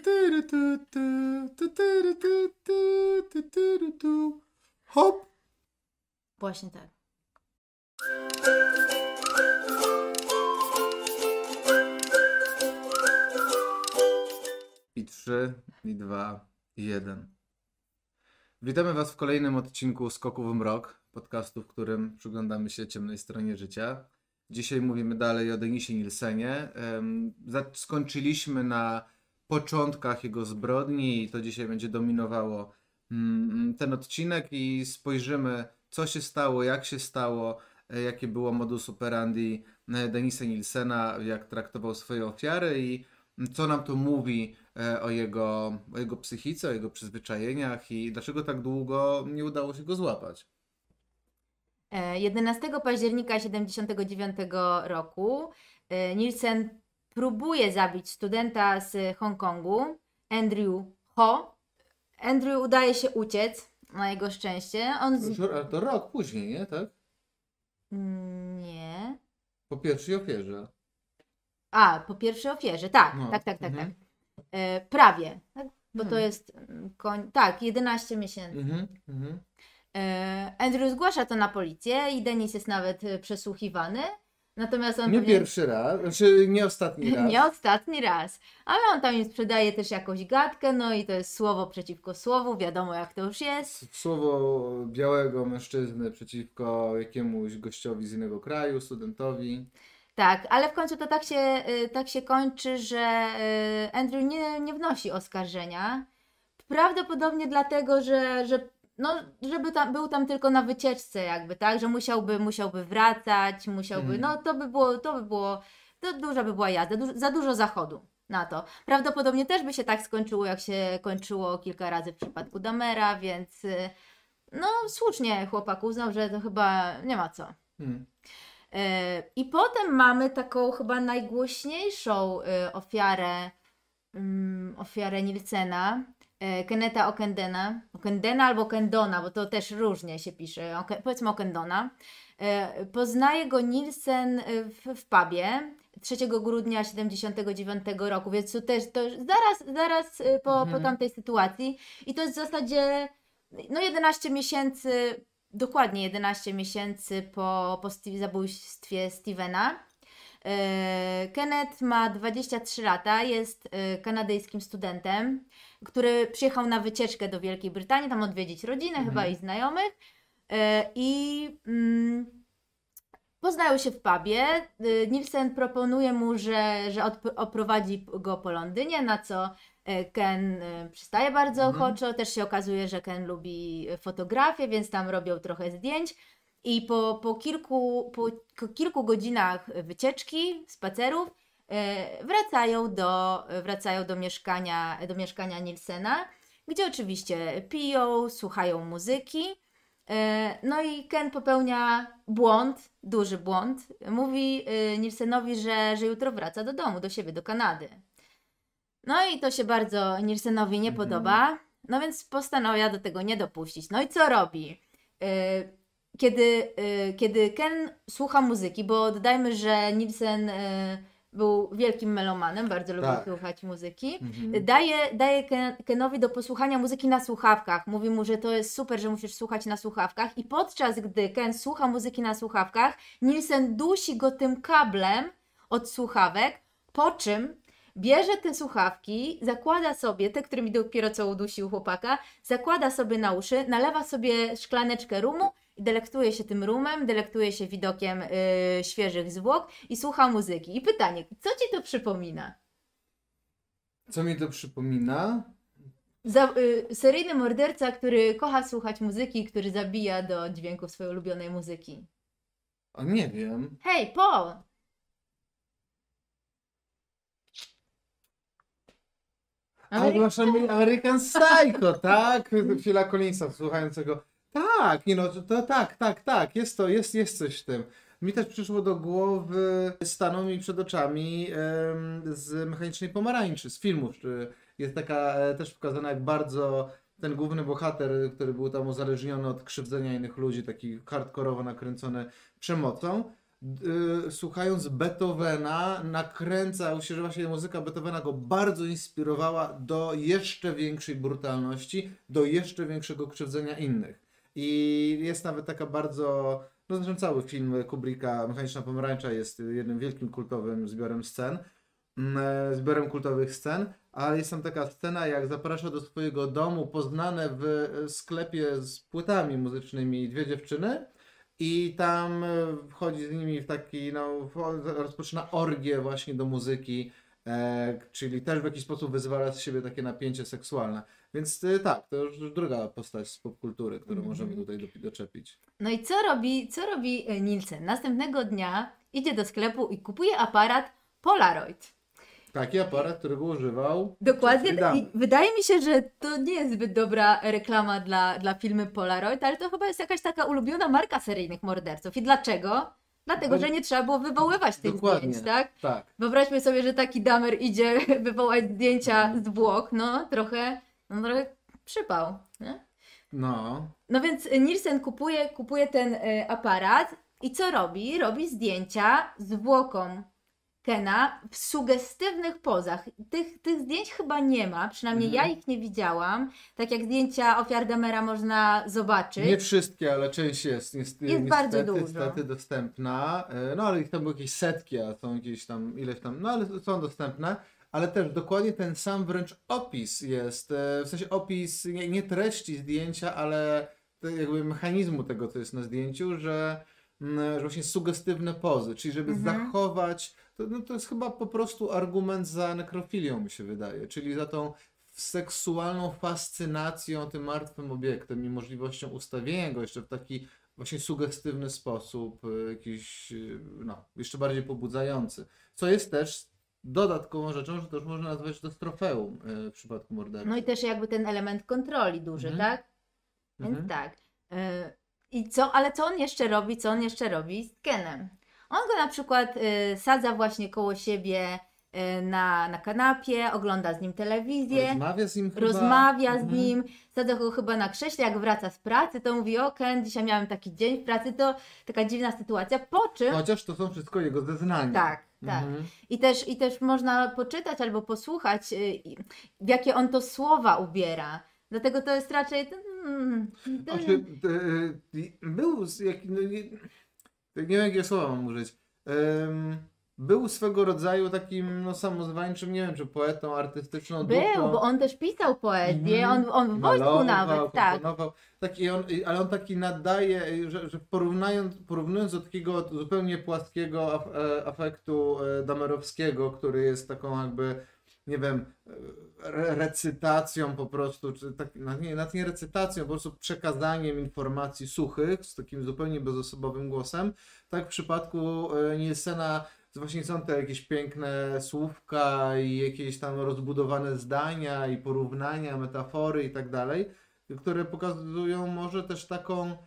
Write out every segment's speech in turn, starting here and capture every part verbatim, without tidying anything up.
Hop! Właśnie tak. I trzy, i dwa, i jeden. Witamy Was w kolejnym odcinku Skoku w Mrok, podcastu, w którym przyglądamy się ciemnej stronie życia. Dzisiaj mówimy dalej o Denisie Nilsenie. Skończyliśmy na początkach jego zbrodni i to dzisiaj będzie dominowało ten odcinek i spojrzymy, co się stało, jak się stało, jakie było modus operandi Denisa Nilsena, jak traktował swoje ofiary i co nam to mówi o jego, o jego psychice, o jego przyzwyczajeniach i dlaczego tak długo nie udało się go złapać. jedenastego października tysiąc dziewięćset siedemdziesiątego dziewiątego roku Nilsen próbuje zabić studenta z Hongkongu, Andrew Ho. Andrew udaje się uciec, na jego szczęście. On z... Ale to rok później, nie? Tak? Nie. Po pierwszej ofierze. A, po pierwszej ofierze, tak, No. tak, tak, tak, Mhm. tak. E, prawie, tak? Bo Mhm. to jest koń... tak, jedenaście miesięcy. Mhm. Mhm. E, Andrew zgłasza to na policję i Denis jest nawet e, przesłuchiwany. Natomiast on Nie pewnie... pierwszy raz, znaczy nie ostatni raz. Nie ostatni raz. Ale on tam im sprzedaje też jakąś gadkę, no i to jest słowo przeciwko słowu, wiadomo jak to już jest. Słowo białego mężczyzny przeciwko jakiemuś gościowi z innego kraju, studentowi. Tak, ale w końcu to tak się, y, tak się kończy, że y, Andrew nie, nie wnosi oskarżenia. Prawdopodobnie dlatego, że, że no, żeby tam, był tam tylko na wycieczce jakby, tak, że musiałby, musiałby wracać, musiałby, Mhm. no to by było, to by było, to duża by była jazda, du- za dużo zachodu na to. Prawdopodobnie też by się tak skończyło, jak się kończyło kilka razy w przypadku Damera, więc y, no słusznie chłopak uznał, że to chyba nie ma co. Hmm. E, I potem mamy taką chyba najgłośniejszą e, ofiarę, mm, ofiarę Nilsena, e, Kenneta Okendena, Okendena albo Okendona, bo to też różnie się pisze, Oke, powiedzmy Okendona. E, Poznaje go Nilsen w, w pubie trzeciego grudnia tysiąc dziewięćset siedemdziesiątego dziewiątego roku, więc to też to już zaraz, zaraz e, po, Mhm. po tamtej sytuacji i to jest w zasadzie no jedenaście miesięcy. Dokładnie jedenaście miesięcy po, po sti- zabójstwie Stevena. E, Kenneth ma dwadzieścia trzy lata, jest e, kanadyjskim studentem, który przyjechał na wycieczkę do Wielkiej Brytanii, tam odwiedzić rodzinę Mhm. chyba i znajomych e, i mm, poznają się w pubie. E, Nilsen proponuje mu, że, że odp- oprowadzi go po Londynie, na co e, Ken e, przystaje bardzo Mhm. ochoczo. Też się okazuje, że Ken lubi fotografię, więc tam robią trochę zdjęć. I po, po, kilku, po k- kilku godzinach wycieczki, spacerów, e, wracają do, wracają do mieszkania, do mieszkania Nilsena, gdzie oczywiście piją, słuchają muzyki. E, No i Ken popełnia błąd, duży błąd. Mówi e, Nilsenowi, że, że jutro wraca do domu, do siebie, do Kanady. No i to się bardzo Nilsenowi nie Mhm. podoba, no więc postanawia do tego nie dopuścić. No i co robi? E, Kiedy, e, kiedy Ken słucha muzyki, bo dodajmy, że Nilsen e, był wielkim melomanem, bardzo lubił Tak. słuchać muzyki, Mhm. daje, daje Ken, Kenowi do posłuchania muzyki na słuchawkach. Mówi mu, że to jest super, że musisz słuchać na słuchawkach i podczas gdy Ken słucha muzyki na słuchawkach, Nilsen dusi go tym kablem od słuchawek, po czym bierze te słuchawki, zakłada sobie, te, którymi dopiero co udusił chłopaka, zakłada sobie na uszy, nalewa sobie szklaneczkę rumu i delektuje się tym rumem, delektuje się widokiem yy, świeżych zwłok i słucha muzyki. I pytanie, co ci to przypomina? Co mi to przypomina? Za, y, seryjny morderca, który kocha słuchać muzyki, który zabija do dźwięku swojej ulubionej muzyki. O, nie wiem. Hej, Paul! Ale Amery- masz Amer- American Psycho, tak? Phila Collinsa słuchającego. Tak, nie no, to, to tak, tak, tak, jest to, jest, jest coś w tym. Mi też przyszło do głowy, stanął mi przed oczami em, z Mechanicznej Pomarańczy, z filmu. Czy jest taka e, też pokazana, jak bardzo ten główny bohater, który był tam uzależniony od krzywdzenia innych ludzi, taki hardkorowo nakręcony przemocą, y, słuchając Beethovena, nakręcał się, że właśnie muzyka Beethovena go bardzo inspirowała do jeszcze większej brutalności, do jeszcze większego krzywdzenia innych. I jest nawet taka bardzo, no zresztą cały film Kubricka, Mechaniczna Pomarańcza jest jednym wielkim kultowym zbiorem scen, mm, zbiorem kultowych scen, ale jest tam taka scena, jak zaprasza do swojego domu poznane w sklepie z płytami muzycznymi dwie dziewczyny i tam e, wchodzi z nimi w taki, no, wcho- rozpoczyna orgię właśnie do muzyki, e, czyli też w jakiś sposób wyzwala z siebie takie napięcie seksualne. Więc e, tak, to już druga postać z popkultury, którą Mhm. możemy tutaj do, doczepić. No i co robi, co robi e, Nielsen? Następnego dnia idzie do sklepu i kupuje aparat Polaroid. Taki aparat, którego używał Dokładnie. Jeffrey Dahmer. I wydaje mi się, że to nie jest zbyt dobra reklama dla, dla filmu Polaroid, ale to chyba jest jakaś taka ulubiona marka seryjnych morderców. I dlaczego? Dlatego, Bo- że nie trzeba było wywoływać tych Dokładnie. zdjęć, tak? Tak. Wyobraźmy sobie, że taki damer idzie wywołać zdjęcia zwłok, no trochę, no trochę przypał, nie? No. No więc Nielsen kupuje, kupuje ten y, aparat i co robi? Robi zdjęcia zwłokom Kena w sugestywnych pozach. Tych, tych zdjęć chyba nie ma, przynajmniej Mhm. ja ich nie widziałam. Tak jak zdjęcia ofiar Dahmera można zobaczyć. Nie wszystkie, ale część jest, jest, Jest bardzo niestety, dużo. niestety dostępna. E, No ale ich tam były jakieś setki, a są jakieś tam, ileś tam, no ale są dostępne. Ale też dokładnie ten sam wręcz opis jest, e, w sensie opis nie, nie treści zdjęcia, ale te jakby mechanizmu tego, co jest na zdjęciu, że, mm, że właśnie sugestywne pozy, czyli żeby Mhm. zachować, to, no to jest chyba po prostu argument za nekrofilią, mi się wydaje, czyli za tą seksualną fascynacją tym martwym obiektem i możliwością ustawienia go jeszcze w taki właśnie sugestywny sposób, y, jakiś, y, no, jeszcze bardziej pobudzający. Co jest też dodatkową rzeczą, że to już można nazwać to trofeum y, w przypadku mordercy. No i też jakby ten element kontroli duży, Mhm. tak? Więc Mhm. tak. Y, I co, ale co on jeszcze robi? Co on jeszcze robi z Kenem? On go na przykład y, sadza właśnie koło siebie y, na, na kanapie, ogląda z nim telewizję. Rozmawia z nim chyba. Rozmawia z Mhm. nim, sadza go chyba na krześle, jak wraca z pracy, to mówi: o Ken, dzisiaj miałem taki dzień w pracy, to taka dziwna sytuacja, po czym, Chociaż to są wszystko jego zeznania. tak, tak, Mhm. i też, i też można poczytać albo posłuchać, y, y, w jakie on to słowa ubiera, dlatego to jest raczej, mm, to- Znaczy, e, e, był, z jak, no, nie, nie wiem jakie słowa mam użyć, Em, był swego rodzaju takim no, samozwańczym, nie wiem czy poetą, artystyczną był, duszą. bo on też pisał poezję, Mhm. on, on w wojsku Malował, nawet, tak, komponował. Taki on, ale on taki nadaje, że, że porównując, porównując do takiego zupełnie płaskiego af, e, afektu e, damerowskiego, który jest taką jakby, nie wiem, re, recytacją po prostu, czy tak, nawet nie, nawet nie recytacją, po prostu przekazaniem informacji suchych z takim zupełnie bezosobowym głosem, tak w przypadku e, Nielsena właśnie są te jakieś piękne słówka i jakieś tam rozbudowane zdania i porównania, metafory i tak dalej, które pokazują może też taką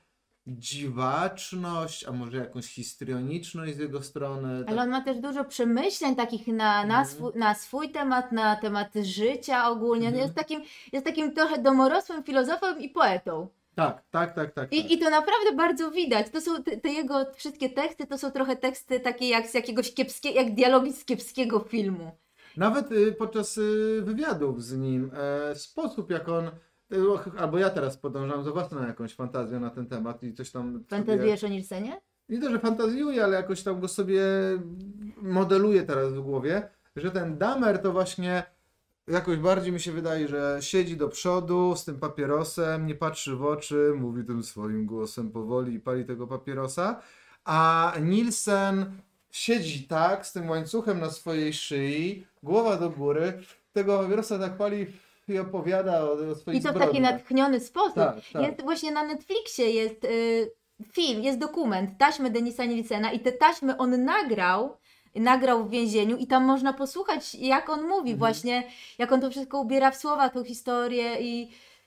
dziwaczność, a może jakąś histrioniczność z jego strony. ale tak- on ma też dużo przemyśleń takich na, na, Mhm. swój, na swój temat, na temat życia ogólnie. Mhm. Jest, takim, jest takim trochę domorosłym filozofem i poetą. Tak, tak, tak, tak. tak. I, I to naprawdę bardzo widać. To są te, te jego wszystkie teksty, to są trochę teksty takie jak z jakiegoś kiepskiego, jak dialogi z kiepskiego filmu. Nawet y, podczas y, wywiadów z nim, e, sposób jak on, y, och, albo ja teraz podążam za własną jakąś fantazją na ten temat i coś tam sobie, Fantazjujesz o Nielsenie? nie to, że fantazjuję, ale jakoś tam go sobie modeluję teraz w głowie, że ten Dahmer to właśnie jakoś bardziej mi się wydaje, że siedzi do przodu z tym papierosem, nie patrzy w oczy, mówi tym swoim głosem powoli i pali tego papierosa, a Nielsen siedzi tak z tym łańcuchem na swojej szyi, głowa do góry, tego papierosa tak pali i opowiada o, o swoich I to w zbrodniach. taki natchniony sposób. Tak, tak. Jest właśnie na Netflixie jest y, film, jest dokument, taśmy Denisa Nielsena i te taśmy on nagrał, nagrał w więzieniu i tam można posłuchać, jak on mówi Mhm. właśnie, jak on to wszystko ubiera w słowa, tą historię i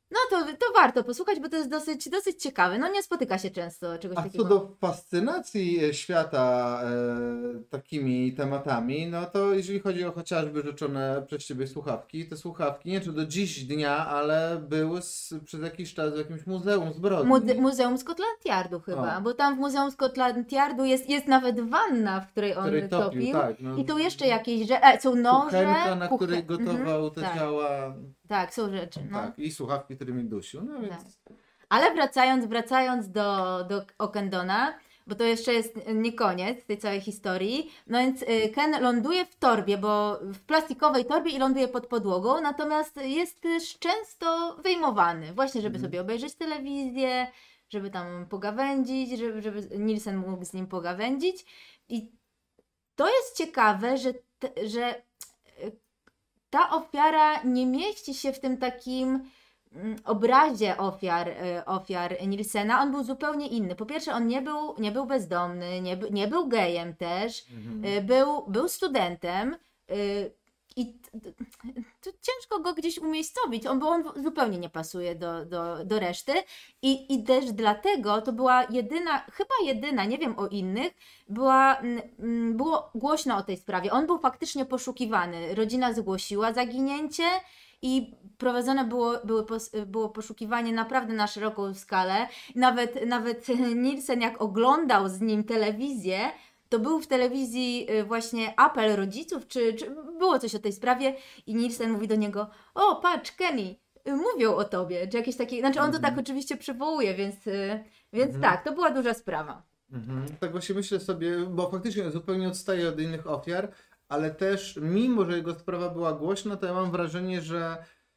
No to, to warto posłuchać, bo to jest dosyć, dosyć ciekawe. No nie spotyka się często czegoś A takiego. co do fascynacji e, świata e, takimi tematami, no to jeżeli chodzi o chociażby rzeczone przez Ciebie słuchawki, te słuchawki, nie wiem czy do dziś dnia, ale były z, przez jakiś czas w jakimś muzeum zbrodni. Muze- Muzeum Scotland Yardu chyba, O. bo tam w Muzeum Scotland Yardu jest, jest nawet wanna, w której on Której topił, topił. tak. No, I tu jeszcze jakieś rzeczy, e, są noże, kuchenka, na kuchen- której gotował Mhm, te tak, ciała, tak, są rzeczy. No. tak, i słuchawki, którymi dusił, no więc... Ale wracając, wracając do, do Ockendona, bo to jeszcze jest nie koniec tej całej historii, no więc y, Ken ląduje w torbie, bo w plastikowej torbie i ląduje pod podłogą, natomiast jest też często wyjmowany, właśnie żeby Mhm. sobie obejrzeć telewizję, żeby tam pogawędzić, żeby, żeby Nielsen mógł z nim pogawędzić. I to jest ciekawe, że, te, że y, ta ofiara nie mieści się w tym takim mm, obrazie ofiar, y, ofiar Nielsena. On był zupełnie inny. Po pierwsze, on nie był, nie był bezdomny, nie, by- nie był gejem też, Mhm. y, był, był studentem y, i t- t- to ciężko go gdzieś umiejscowić, on, bo on w- zupełnie nie pasuje do, do, do reszty i, i też dlatego to była jedyna, chyba jedyna, nie wiem o innych, była, mm, mm, było głośno o tej sprawie. On był faktycznie poszukiwany. Rodzina zgłosiła zaginięcie i prowadzone było, były pos, było poszukiwanie naprawdę na szeroką skalę. Nawet, nawet Nielsen, jak oglądał z nim telewizję, to był w telewizji y, właśnie apel rodziców, czy, czy było coś o tej sprawie i Nielsen mówi do niego: o patrz Kenny, y, mówią o tobie, czy jakieś takie, znaczy on to Mhm. tak oczywiście przywołuje, więc, y, więc Mhm. tak, to była duża sprawa. Mhm. Tak właśnie myślę sobie, bo faktycznie zupełnie odstaje od innych ofiar, ale też mimo, że jego sprawa była głośna, to ja mam wrażenie, że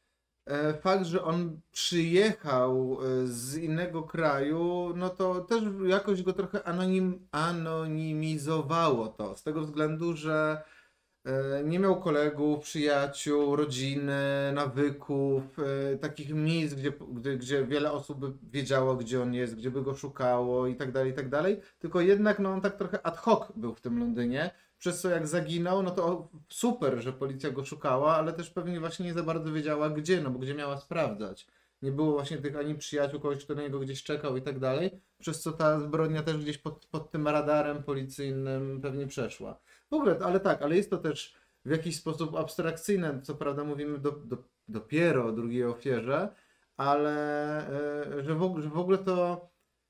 e, fakt, że on przyjechał e, z innego kraju, no to też jakoś go trochę anonim, anonimizowało to, z tego względu, że e, nie miał kolegów, przyjaciół, rodziny, nawyków, e, takich miejsc, gdzie, gdzie, gdzie wiele osób by wiedziało, gdzie on jest, gdzie by go szukało i tak dalej, i tak dalej. Tylko jednak no, on tak trochę ad hoc był w tym Londynie, przez co jak zaginął, no to o, super, że policja go szukała, ale też pewnie właśnie nie za bardzo wiedziała gdzie, no bo gdzie miała sprawdzać. Nie było właśnie tych ani przyjaciół, kogoś, kto na niego gdzieś czekał i tak dalej, przez co ta zbrodnia też gdzieś pod, pod tym radarem policyjnym pewnie przeszła. W ogóle, ale tak, ale jest to też w jakiś sposób abstrakcyjne, co prawda mówimy do, do, dopiero o drugiej ofierze, ale e, że, w, ogóle- że w ogóle to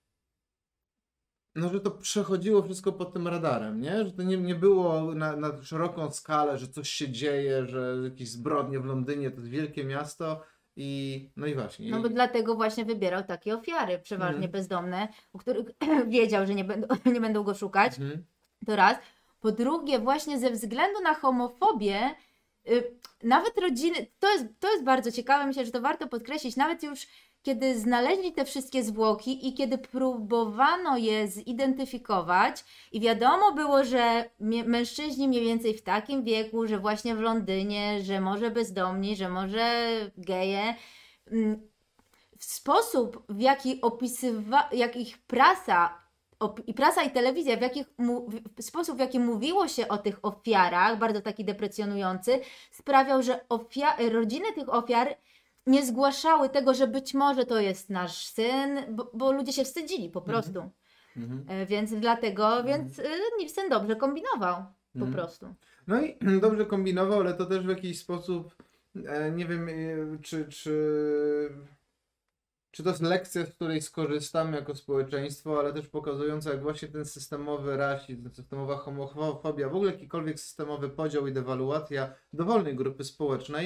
no, że to przechodziło wszystko pod tym radarem, nie? Że to nie, nie było na, na szeroką skalę, że coś się dzieje, że jakieś zbrodnie w Londynie, to jest wielkie miasto i no i właśnie. No bo i, dlatego właśnie wybierał takie ofiary, przeważnie Mhm. bezdomne, u których wiedział, że nie będą, nie będą go szukać. Mhm. To raz. Po drugie, właśnie ze względu na homofobię, y, nawet rodziny, to jest, to jest bardzo ciekawe, myślę, że to warto podkreślić, nawet już kiedy znaleźli te wszystkie zwłoki i kiedy próbowano je zidentyfikować i wiadomo było, że mie- mężczyźni mniej więcej w takim wieku, że właśnie w Londynie, że może bezdomni, że może geje, mm, w sposób, w jaki opisywa, jak ich prasa op- i prasa i telewizja, w, jakich mu, w sposób, w jaki mówiło się o tych ofiarach, bardzo taki deprecjonujący, sprawiał, że ofia- rodziny tych ofiar nie zgłaszały tego, że być może to jest nasz syn, bo, bo ludzie się wstydzili po Mhm. prostu. Mhm. E, Więc dlatego, więc y, Nielsen dobrze kombinował po Mhm. prostu. No i dobrze kombinował, ale to też w jakiś sposób, e, nie wiem, e, czy, czy, czy to jest lekcja, z której skorzystamy jako społeczeństwo, ale też pokazująca, jak właśnie ten systemowy rasizm, systemowa homofobia, w ogóle jakikolwiek systemowy podział i dewaluacja dowolnej grupy społecznej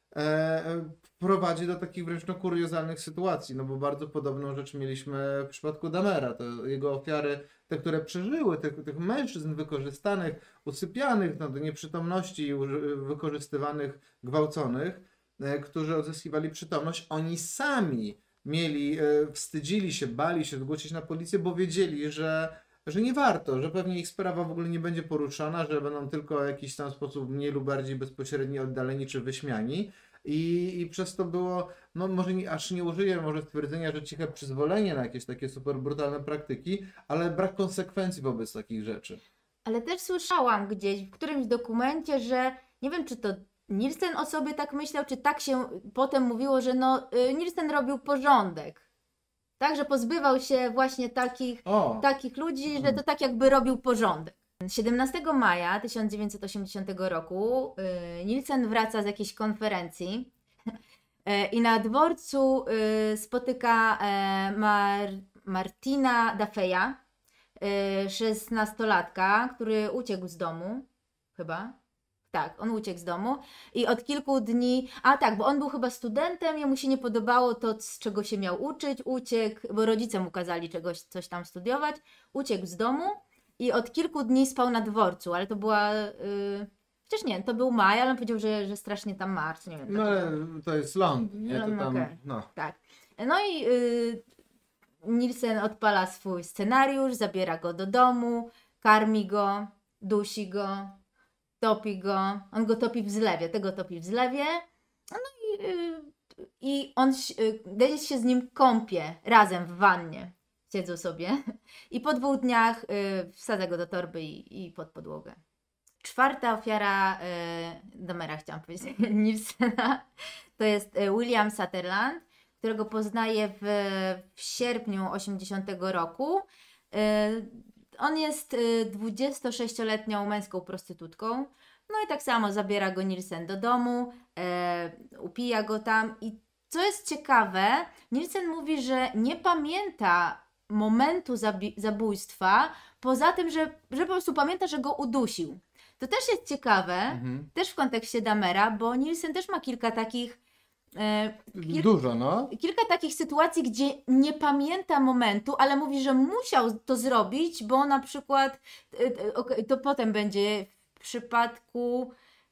e, prowadzi do takich wręcz no, kuriozalnych sytuacji, no bo bardzo podobną rzecz mieliśmy w przypadku Damera, to jego ofiary, te, które przeżyły, tych, tych mężczyzn wykorzystanych, usypianych no, do nieprzytomności, uży- wykorzystywanych, gwałconych, e, którzy odzyskiwali przytomność, oni sami mieli, e, wstydzili się, bali się zgłosić na policję, bo wiedzieli, że, że nie warto, że pewnie ich sprawa w ogóle nie będzie poruszana, że będą tylko w jakiś tam sposób mniej lub bardziej bezpośrednio oddaleni czy wyśmiani. I, I przez to było, no może nie, aż nie użyję może stwierdzenia, że ciche przyzwolenie na jakieś takie super brutalne praktyki, ale brak konsekwencji wobec takich rzeczy. Ale też słyszałam gdzieś w którymś dokumencie, że nie wiem, czy to Nielsen o sobie tak myślał, czy tak się potem mówiło, że no, y, Nielsen robił porządek. Tak, że pozbywał się właśnie takich, O, takich ludzi, że to tak jakby robił porządek. siedemnastego maja tysiąc dziewięćset osiemdziesiątego roku y, Nielsen wraca z jakiejś konferencji y, i na dworcu y, spotyka y, Mar Martina Daffeya, y, szesnastolatka, który uciekł z domu, chyba. Tak, on uciekł z domu i od kilku dni, a tak, bo on był chyba studentem, jemu się nie podobało to, z czego się miał uczyć, uciekł, bo rodzice mu kazali czegoś, coś tam studiować, uciekł z domu i od kilku dni spał na dworcu, ale to była, yy, przecież nie, to był maj, ale on powiedział, że, że strasznie tam martw, nie wiem. no ale to jest Londyn, nie? To No, tam, okej. no. Tak, no i yy, Nielsen odpala swój scenariusz, zabiera go do domu, karmi go, dusi go, topi go, on go topi w zlewie, tego topi w zlewie, no i, yy, i on yy, Denis się z nim kąpie razem w wannie, siedzą sobie i po dwóch dniach yy, wsadza go do torby i, i pod podłogę. Czwarta ofiara yy, Dahmera, chciałam powiedzieć, Nielsena, to jest yy, William Sutherland, którego poznaje w, w sierpniu osiemdziesiątego roku. Yy, on jest yy, dwudziestosześcioletnią męską prostytutką. No i tak samo zabiera go Nielsen do domu, e, upija go tam i co jest ciekawe, Nielsen mówi, że nie pamięta momentu zabi- zabójstwa, poza tym, że, że po prostu pamięta, że go udusił. To też jest ciekawe, Mhm. też w kontekście Dahmera, bo Nielsen też ma kilka takich e, kil- Dużo, no. kilka takich sytuacji, gdzie nie pamięta momentu, ale mówi, że musiał to zrobić, bo na przykład e, e, okej, to potem będzie w przypadku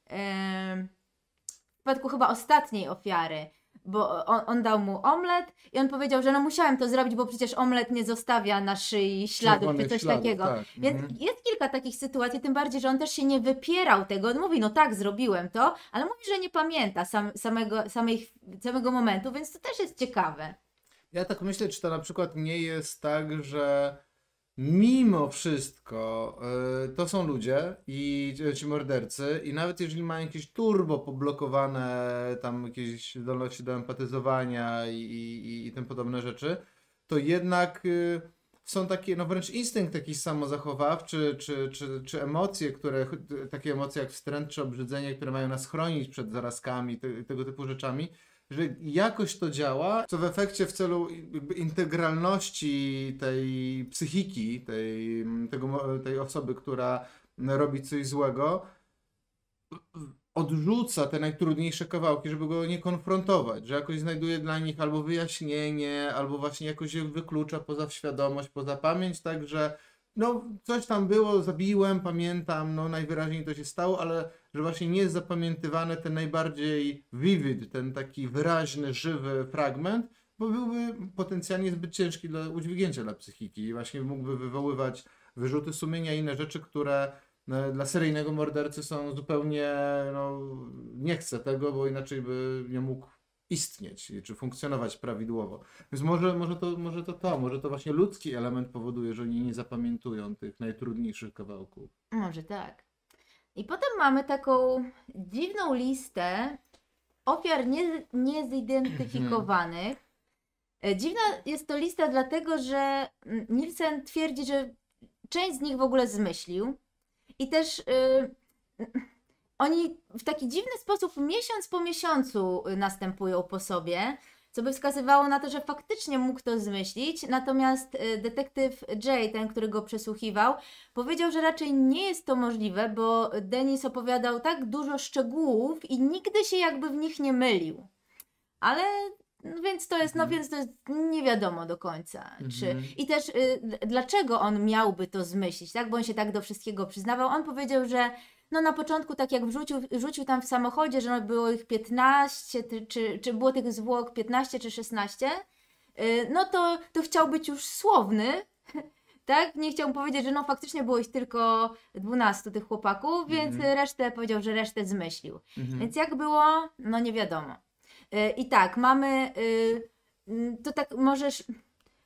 em, w przypadku chyba ostatniej ofiary, bo on, on dał mu omlet i on powiedział, że no musiałem to zrobić, bo przecież omlet nie zostawia na szyi śladów czy Czerwonych coś śladów, takiego. tak. Więc Mhm. jest kilka takich sytuacji, tym bardziej, że on też się nie wypierał tego. On mówi, no tak, zrobiłem to, ale mówi, że nie pamięta sam, samego, samej, samego momentu, więc to też jest ciekawe. Ja tak myślę, czy to na przykład nie jest tak, że mimo wszystko y, to są ludzie i ci- ci mordercy i nawet jeżeli mają jakieś turbo poblokowane tam jakieś zdolności do empatyzowania i, i, i tym podobne rzeczy, to jednak y, są takie, no wręcz instynkt jakiś samozachowawczy, czy, czy, czy emocje, które, takie emocje jak wstręt czy obrzydzenie, które mają nas chronić przed zarazkami, te, tego typu rzeczami, że jakoś to działa, co w efekcie w celu jakby integralności tej psychiki, tej, tego, mo- tej osoby, która robi coś złego, odrzuca te najtrudniejsze kawałki, żeby go nie konfrontować, że jakoś znajduje dla nich albo wyjaśnienie, albo właśnie jakoś je wyklucza poza świadomość, poza pamięć, tak, że no coś tam było, zabiłem, pamiętam, no najwyraźniej to się stało, ale że właśnie nie jest zapamiętywany ten najbardziej vivid, ten taki wyraźny, żywy fragment, bo byłby potencjalnie zbyt ciężki do udźwignięcia dla psychiki i właśnie mógłby wywoływać wyrzuty sumienia i inne rzeczy, które no, dla seryjnego mordercy są zupełnie, no nie chce tego, bo inaczej by nie mógł istnieć czy funkcjonować prawidłowo. Więc może, może, to, może to to, może to właśnie ludzki element powoduje, że oni nie zapamiętują tych najtrudniejszych kawałków. Może tak. I potem mamy taką dziwną listę ofiar nie, niezidentyfikowanych. E, Dziwna jest to lista dlatego, że mm, Nielsen twierdzi, że część z nich w ogóle zmyślił. I też y, oni w taki dziwny sposób miesiąc po miesiącu y, następują po sobie, co by wskazywało na to, że faktycznie mógł to zmyślić. Natomiast y, detektyw Jay, ten, który go przesłuchiwał, powiedział, że raczej nie jest to możliwe, bo Denis opowiadał tak dużo szczegółów i nigdy się jakby w nich nie mylił. Ale no więc to jest, no Mhm. więc to jest nie wiadomo do końca. Czy... Mhm. I też y, d- dlaczego on miałby to zmyślić, tak? Bo on się tak do wszystkiego przyznawał. On powiedział, że no na początku tak jak wrzucił, rzucił tam w samochodzie, że no było ich piętnaście, ty- czy, czy było tych zwłok piętnaście czy szesnaście, y, no to, to chciał być już słowny, tak? Nie chciał powiedzieć, że no faktycznie było ich tylko dwunastu tych chłopaków, więc Mhm. resztę powiedział, że resztę zmyślił. Mhm. Więc jak było, no nie wiadomo. Y, I tak, mamy, y, mm, to tak możesz,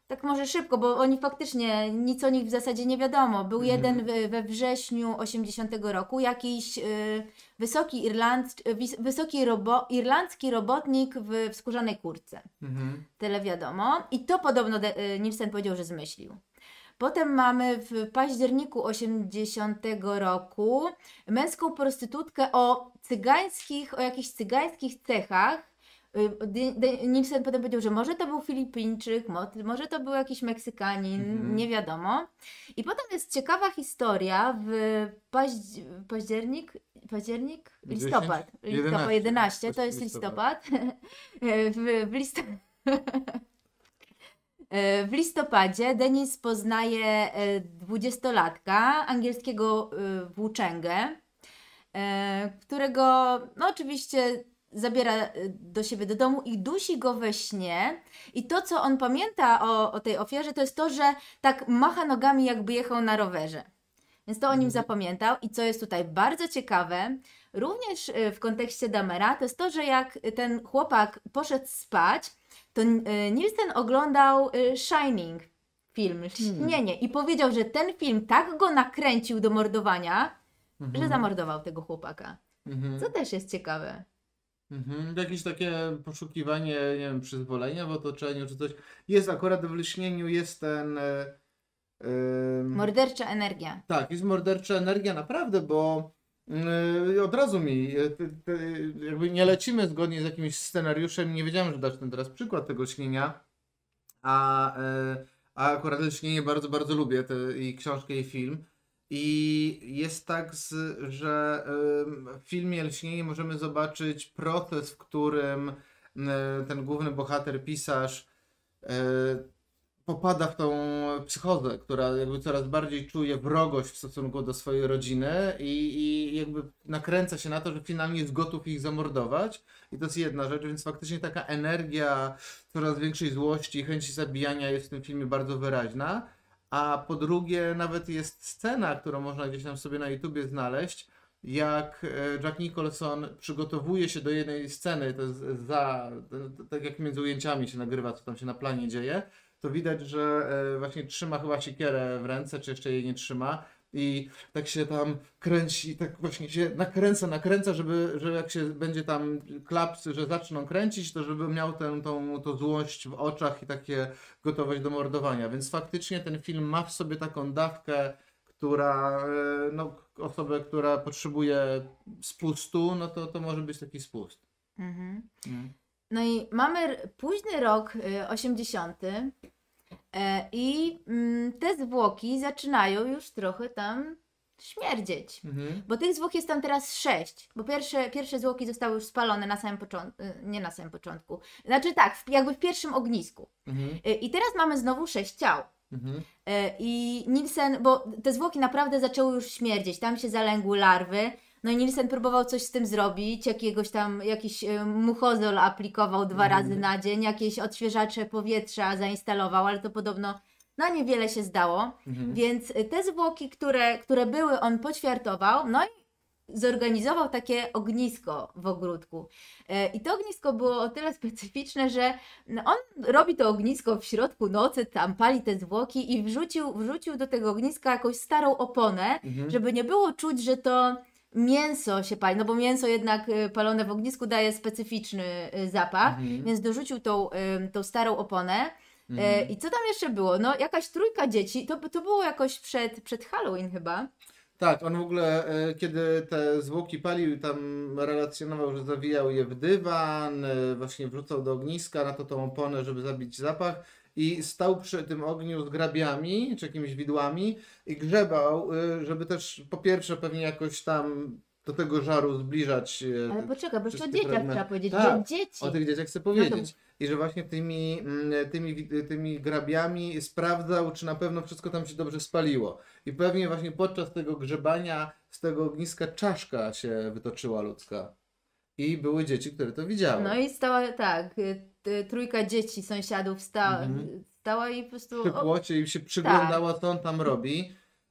tak może szybko, bo oni faktycznie, nic o nich w zasadzie nie wiadomo. Był Mhm. jeden we, we wrześniu osiemdziesiątego roku, jakiś y, wysoki, irlandz, y, wis- wysoki robo, irlandzki robotnik w, w skórzanej kurtce. Mhm. Tyle wiadomo. I to podobno de, y, Nielsen powiedział, że zmyślił. Potem mamy w październiku osiemdziesiątego roku męską prostytutkę o cygańskich, o jakichś cygańskich cechach. Y, De- De- Nielsen potem powiedział, że może to był Filipińczyk, mo- może to był jakiś Meksykanin, Mhm. nie wiadomo. I potem jest ciekawa historia w paździ- październik, październik? Listopad. dziesięć, Listopad jedenaście. jedenaście, to To jest jest listopad. w, w, list... w listopadzie Denis poznaje e, dwudziestolatka, angielskiego e, włóczęgę, e, którego no oczywiście zabiera e, do siebie do domu i dusi go we śnie. I to, co on pamięta o, o tej ofierze, to jest to, że tak macha nogami, jakby jechał na rowerze. Więc to o nim Mhm. zapamiętał. I co jest tutaj bardzo ciekawe, również e, w kontekście Dahmera, to jest to, że jak ten chłopak poszedł spać, to e, Nielsen oglądał e, Shining, film, Śnienie, i powiedział, że ten film tak go nakręcił do mordowania, Mhm. że zamordował tego chłopaka. Mhm. Co też jest ciekawe. Mhm. Jakieś takie poszukiwanie, nie wiem, przyzwolenia w otoczeniu czy coś. Jest akurat w Lśnieniu jest ten... E, em, Mordercza energia. tak, jest mordercza energia naprawdę, bo yy, od razu mi, yy, ty, ty, jakby nie lecimy zgodnie z jakimś scenariuszem, nie wiedziałem, że dasz ten teraz przykład tego śnienia, a, yy, a akurat Lśnienie bardzo, bardzo lubię te, i książkę, i film. I jest tak, z, że yy, w filmie Lśnienie możemy zobaczyć proces, w którym yy, ten główny bohater, pisarz, yy, popada w tą psychozę, która jakby coraz bardziej czuje wrogość w stosunku do swojej rodziny i, i jakby nakręca się na to, że finalnie jest gotów ich zamordować. I to jest jedna rzecz, więc faktycznie taka energia coraz większej złości i chęci zabijania jest w tym filmie bardzo wyraźna. A po drugie, nawet jest scena, którą można gdzieś tam sobie na YouTubie znaleźć, jak e, Jack Nicholson przygotowuje się do jednej sceny, to jest za, to- tak jak między ujęciami się nagrywa, co tam się na planie dzieje, to widać, że e, właśnie trzyma chyba siekierę w ręce, czy jeszcze jej nie trzyma i tak się tam kręci, tak właśnie się nakręca, nakręca, żeby, że jak się będzie tam klapsy, że zaczną kręcić, to żeby miał tę, tą, tą złość w oczach i takie gotowość do mordowania. Więc faktycznie ten film ma w sobie taką dawkę, która, e, no, osobę, która potrzebuje spustu, no to, to może być taki spust. Mhm. Mm. No i mamy r- późny rok y, osiemdziesiąty e, i mm, te zwłoki zaczynają już trochę tam śmierdzieć. Mhm. Bo tych zwłok jest tam teraz sześć, bo pierwsze, pierwsze zwłoki zostały już spalone na samym początku, nie na samym początku, znaczy tak, w, jakby w pierwszym ognisku. Mhm. Y, I teraz mamy znowu sześć ciał. Mhm. Y, I Nielsen, bo te zwłoki naprawdę zaczęły już śmierdzieć, tam się zalęgły larwy. No i Nielsen próbował coś z tym zrobić, jakiegoś tam, jakiś y, muchozol aplikował dwa Mhm. razy na dzień, jakieś odświeżacze powietrza zainstalował, ale to podobno na niewiele się zdało. Mhm. Więc y, te zwłoki, które, które były, on poćwiartował, no i zorganizował takie ognisko w ogródku. E, I to ognisko było o tyle specyficzne, że no, on robi to ognisko w środku nocy, tam pali te zwłoki i wrzucił, wrzucił do tego ogniska jakąś starą oponę, Mhm. żeby nie było czuć, że to mięso się pali, no bo mięso jednak y, palone w ognisku daje specyficzny y, zapach, Mhm. więc dorzucił tą, ym, tą starą oponę. E, Mhm. I co tam jeszcze było? No jakaś trójka dzieci, to, to było jakoś przed, przed Halloween chyba. Tak, on w ogóle, e, kiedy te zwłoki palił, tam relacjonował, że zawijał je w dywan, e, właśnie wrzucał do ogniska, na to tą oponę, żeby zabić zapach i stał przy tym ogniu z grabiami, czy jakimiś widłami i grzebał, e, żeby też po pierwsze pewnie jakoś tam do tego żaru zbliżać. e, Ale te poczekaj, bo jeszcze o wszystkie dzieciach fragmenty. trzeba powiedzieć, Tak, że dzieci. O tych dzieciach chcę powiedzieć. I że właśnie tymi, mm, tymi, wi- tymi grabiami sprawdzał, czy na pewno wszystko tam się dobrze spaliło. I pewnie właśnie podczas tego grzebania z tego ogniska czaszka się wytoczyła ludzka. I były dzieci, które to widziały. No i stała, tak, y, y, trójka dzieci, sąsiadów sta, Mhm. stała i po prostu... Przy O, płocie i się przyglądała, co on tam robi.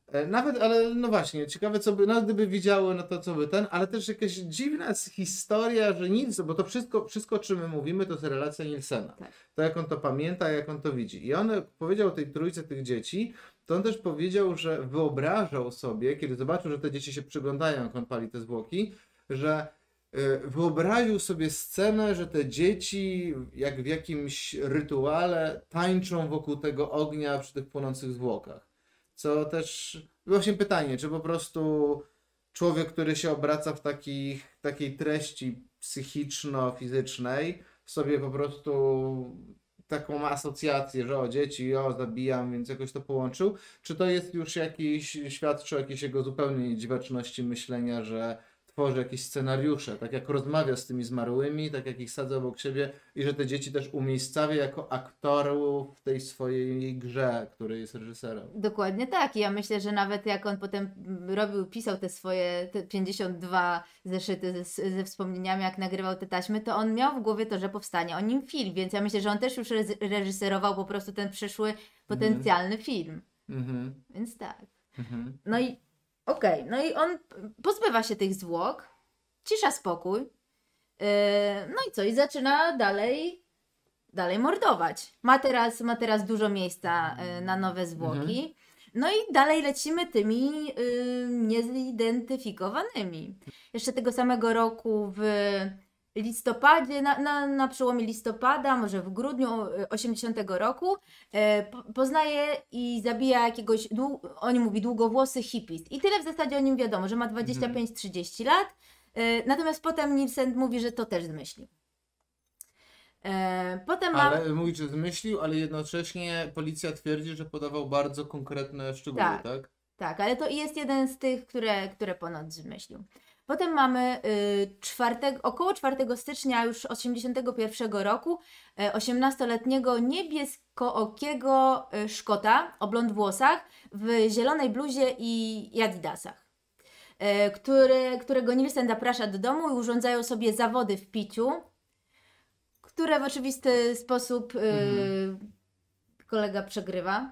E, Nawet, ale no właśnie, ciekawe co by, nawet gdyby widziały, no to co by ten, ale też jakaś dziwna jest historia, że nic, bo to wszystko, wszystko o czym my mówimy, to jest relacja Nielsena. Tak. To jak on to pamięta, jak on to widzi. I on powiedział tej trójce tych dzieci, to on też powiedział, że wyobrażał sobie, kiedy zobaczył, że te dzieci się przyglądają, jak on pali te zwłoki, że y, wyobraził sobie scenę, że te dzieci jak w jakimś rytuale tańczą wokół tego ognia przy tych płonących zwłokach. Co też właśnie pytanie, czy po prostu człowiek, który się obraca w takich, takiej treści psychiczno-fizycznej, sobie po prostu taką ma asocjację, że o dzieci, o zabijam, więc jakoś to połączył, czy to jest już jakiś, świadczy o jakiejś jego zupełnej dziwaczności myślenia, że tworzy jakieś scenariusze, tak jak rozmawia z tymi zmarłymi, tak jak ich sadza obok siebie i że te dzieci też umiejscawia jako aktorów w tej swojej grze, której jest reżyserem. Dokładnie tak. I ja myślę, że nawet jak on potem robił, pisał te swoje te pięćdziesiąt dwa zeszyty ze, ze wspomnieniami, jak nagrywał te taśmy, to on miał w głowie to, że powstanie o nim film, więc ja myślę, że on też już re- reżyserował po prostu ten przyszły, potencjalny film. Mhm. Więc tak. Mhm. No i okej, no i on pozbywa się tych zwłok, cisza, spokój. Yy, no i co? I zaczyna dalej, dalej mordować. Ma teraz, ma teraz dużo miejsca yy, na nowe zwłoki. No i dalej lecimy tymi yy, niezidentyfikowanymi. Jeszcze tego samego roku w listopadzie, na, na, na przełomie listopada, może w grudniu y, osiemdziesiątego roku, e, po- poznaje i zabija jakiegoś, dłu- on mówi, długowłosy hippies. I tyle w zasadzie o nim wiadomo, że ma dwadzieścia pięć trzydzieści lat. E, natomiast potem Nielsen mówi, że to też zmyślił. E, potem ma... Ale mówi, że zmyślił, ale jednocześnie policja twierdzi, że podawał bardzo konkretne szczegóły, Tak. tak? Tak, ale to jest jeden z tych, które, które ponoć zmyślił. Potem mamy y, czwartego, około czwartego stycznia już osiemdziesiątego pierwszego roku y, osiemnastoletniego niebieskookiego y, Szkota o blond włosach w zielonej bluzie i adidasach, y, który, którego Nielsen zaprasza do domu i urządzają sobie zawody w piciu, które w oczywisty sposób y, Mhm. kolega przegrywa,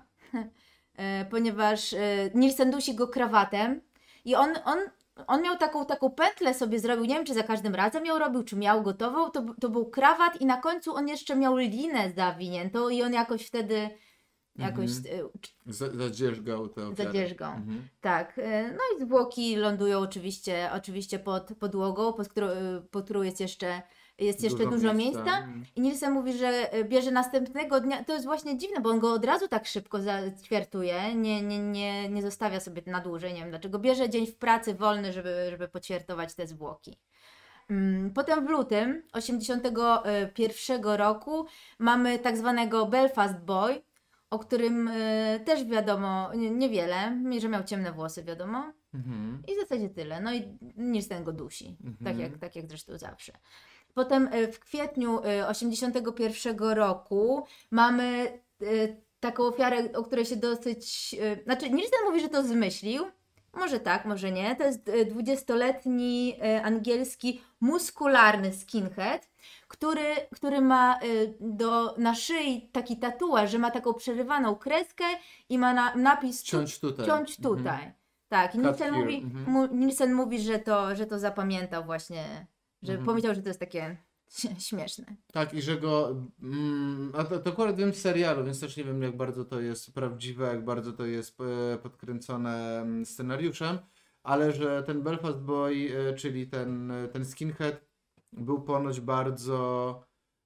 e, ponieważ e, Nielsen dusi go krawatem i on, on, on miał taką, taką pętlę sobie zrobił, nie wiem czy za każdym razem ją robił, czy miał gotową, to, to był krawat i na końcu on jeszcze miał linę zawiniętą i on jakoś wtedy jakoś Mhm. e, Z- Zadzierzgał te ofiary. zadzierzgał. Mhm. Tak, e, no i zwłoki lądują oczywiście, oczywiście pod podłogą, pod, którą, pod którą jest jeszcze, jest jeszcze dużo, miejsca. Mhm. I Nielsen mówi, że e, bierze następnego dnia, to jest właśnie dziwne, bo on go od razu tak szybko zaćwiertuje, nie, nie, nie, nie zostawia sobie na dłużej, nie wiem dlaczego. Bierze dzień w pracy wolny, żeby, żeby poćwiartować te zwłoki. Mm, Potem w lutym osiemdziesiątego pierwszego roku mamy tak zwanego Belfast Boy, o którym e, też wiadomo nie- niewiele, że miał ciemne włosy, wiadomo. Mhm. I w zasadzie tyle. No i Nielsen go dusi, Mhm. tak, jak, tak jak zresztą zawsze. Potem e, w kwietniu e, osiemdziesiątego pierwszego roku mamy e, taką ofiarę, o której się dosyć... e, Znaczy Nielsen mówi, że to zmyślił. Może tak, może nie. To jest e, dwudziestoletni e, angielski muskularny skinhead, który, który ma e, do, na szyi taki tatuaż, że ma taką przerywaną kreskę i ma na, napis tu- Ciąć tutaj. ciąć Mhm. tutaj. Tak, i Cut Nielsen here, mówi, mhm. mu, Nielsen mówi, że to, że to zapamiętał właśnie, że Mhm. powiedział, że to jest takie śmieszne. Tak, i że go. Mm, a to, to akurat wiem z serialu, więc też nie wiem, jak bardzo to jest prawdziwe, jak bardzo to jest e, podkręcone mm, scenariuszem, ale że ten Belfast Boy, e, czyli ten, e, ten skinhead, był ponoć bardzo.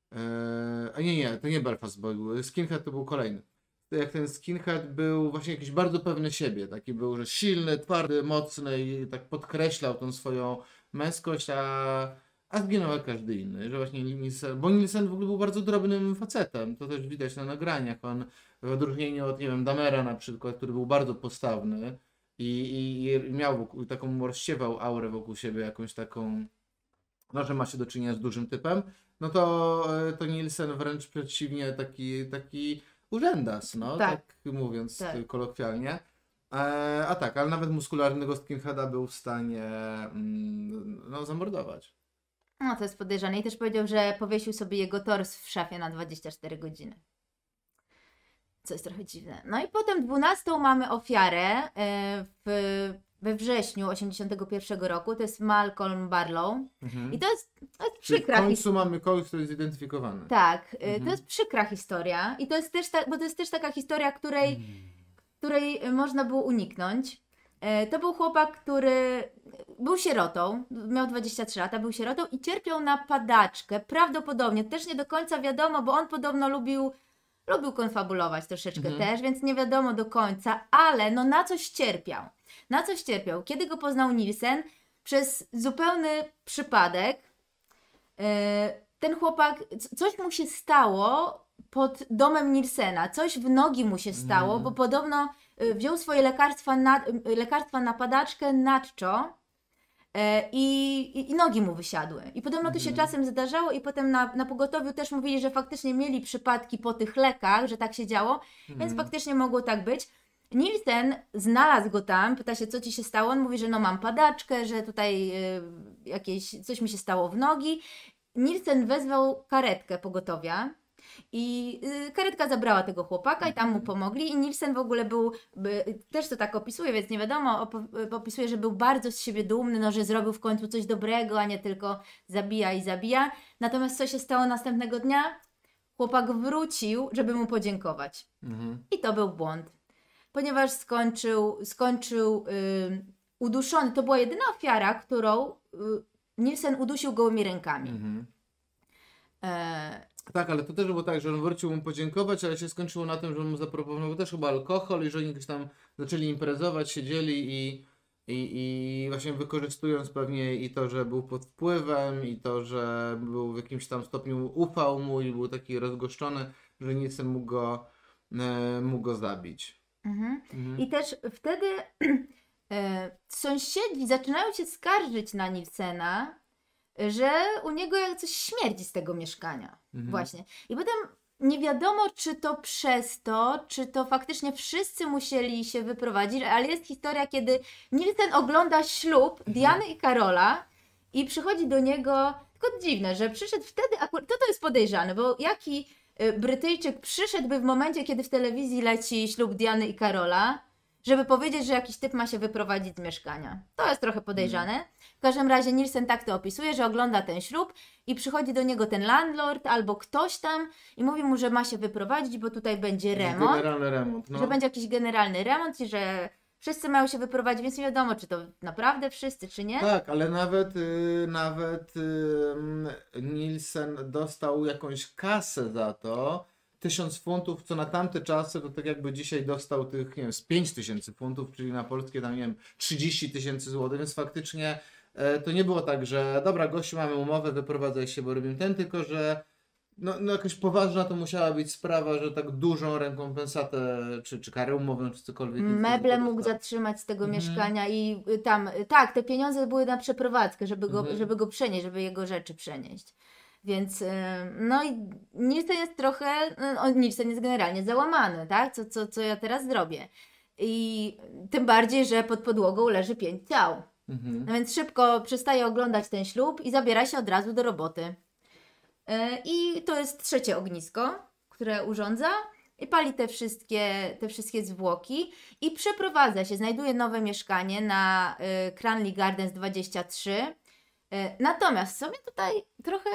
E, a nie, nie, to nie Belfast Boy był. Skinhead to był kolejny. To jak ten skinhead był właśnie jakiś bardzo pewny siebie, taki był, że silny, twardy, mocny i tak podkreślał tą swoją męskość, a, a zginął jak każdy inny, że właśnie Nielsen, bo Nielsen w ogóle był bardzo drobnym facetem, to też widać na nagraniach, on w odróżnieniu od, nie wiem, Damera na przykład, który był bardzo postawny i, i, i miał wokół, taką rozsiewał aurę wokół siebie, jakąś taką, no, że ma się do czynienia z dużym typem, no to, e, to Nielsen wręcz przeciwnie, taki, taki urzędas, no, Tak. tak, mówiąc Tak. kolokwialnie. E, a tak, ale nawet muskularnego skinheada był w stanie mm, no, zamordować. No to jest podejrzane. I też powiedział, że powiesił sobie jego tors w szafie na dwadzieścia cztery godziny. Co jest trochę dziwne. No i potem dwunastą mamy ofiarę e, w, we wrześniu osiemdziesiątego pierwszego roku. To jest Malcolm Barlow. Mhm. I to jest, to jest Czyli w przykra historia. końcu mamy kogoś, kto jest zidentyfikowany. Tak, e, Mhm. to jest przykra historia. I to jest też ta, bo to jest też taka historia, której, Mm. której można było uniknąć. E, To był chłopak, który był sierotą, miał dwadzieścia trzy lata, był sierotą i cierpiał na padaczkę. Prawdopodobnie, też nie do końca wiadomo, bo on podobno lubił, lubił konfabulować troszeczkę Mhm. też, więc nie wiadomo do końca, ale no na coś cierpiał. Na coś cierpiał. Kiedy go poznał Nielsen, przez zupełny przypadek, e, ten chłopak, c- coś mu się stało pod domem Nielsena, coś w nogi mu się stało, Mhm. bo podobno y, wziął swoje lekarstwa na, y, lekarstwa na padaczkę Natcho e, i, i, i nogi mu wysiadły. I podobno to się Mhm. czasem zdarzało i potem na, na pogotowiu też mówili, że faktycznie mieli przypadki po tych lekach, że tak się działo, więc Mhm. faktycznie mogło tak być. Nielsen znalazł go tam, pyta się, co ci się stało. On mówi, że no mam padaczkę, że tutaj y, jakieś, coś mi się stało w nogi. Nielsen wezwał karetkę pogotowia i y, karetka zabrała tego chłopaka i tam mu pomogli i Nielsen w ogóle był, by, też to tak opisuje, więc nie wiadomo, opo- opisuje, że był bardzo z siebie dumny, no, że zrobił w końcu coś dobrego, a nie tylko zabija i zabija. Natomiast co się stało następnego dnia? Chłopak wrócił, żeby mu podziękować. Mhm. I to był błąd, ponieważ skończył, skończył y, uduszony. To była jedyna ofiara, którą y, Nielsen udusił gołymi rękami. Mhm. E, Tak, ale to też było tak, że on wrócił mu podziękować, ale się skończyło na tym, że on mu zaproponował też chyba alkohol i że oni gdzieś tam zaczęli imprezować, siedzieli i, i, i właśnie wykorzystując pewnie i to, że był pod wpływem i to, że był w jakimś tam stopniu ufał mu i był taki rozgoszczony, że Nielsen mógł go, e, mógł go zabić. mhm. Mhm. I też wtedy e, sąsiedzi zaczynają się skarżyć na Nielsena, że u niego jak coś śmierdzi z tego mieszkania. Mhm. Właśnie. I potem nie wiadomo, czy to przez to, czy to faktycznie wszyscy musieli się wyprowadzić, ale jest historia, kiedy Nielsen ogląda ślub Diany i Karola i przychodzi do niego, tylko dziwne, że przyszedł wtedy, akurat, to to jest podejrzane, bo jaki y, Brytyjczyk przyszedłby w momencie, kiedy w telewizji leci ślub Diany i Karola, żeby powiedzieć, że jakiś typ ma się wyprowadzić z mieszkania. To jest trochę podejrzane. W każdym razie Nielsen tak to opisuje, że ogląda ten ślub i przychodzi do niego ten landlord albo ktoś tam i mówi mu, że ma się wyprowadzić, bo tutaj będzie remont, Generalny remont. No. że będzie jakiś generalny remont i że wszyscy mają się wyprowadzić, więc nie wiadomo, czy to naprawdę wszyscy, czy nie. Tak, ale nawet, y, nawet y, Nielsen dostał jakąś kasę za to, tysiąc funtów, co na tamte czasy to tak jakby dzisiaj dostał tych, nie wiem, z pięć tysięcy funtów, czyli na polskie tam, nie wiem, trzydzieści tysięcy złotych, więc faktycznie e, to nie było tak, że dobra, gościu, mamy umowę, wyprowadzaj się, bo robimy ten, tylko że no, no jakaś poważna to musiała być sprawa, że tak dużą rekompensatę, czy, czy karę umowną, czy cokolwiek. nic Meble nie mógł dostał. zatrzymać z tego Mhm. mieszkania i y, tam, y, tak, te pieniądze były na przeprowadzkę, żeby go, Mhm. żeby go przenieść, żeby jego rzeczy przenieść. Więc, y, no i Nielsen jest trochę, y, on- Nielsen jest generalnie załamany, tak? Co, co, co ja teraz zrobię? I tym bardziej, że pod podłogą leży pięć ciał. Mhm. No więc szybko przestaje oglądać ten ślub i zabiera się od razu do roboty. Y, I to jest trzecie ognisko, które urządza i pali te wszystkie, te wszystkie zwłoki i przeprowadza się, znajduje nowe mieszkanie na y, Cranley Gardens dwadzieścia trzy. Y, natomiast co mnie tutaj trochę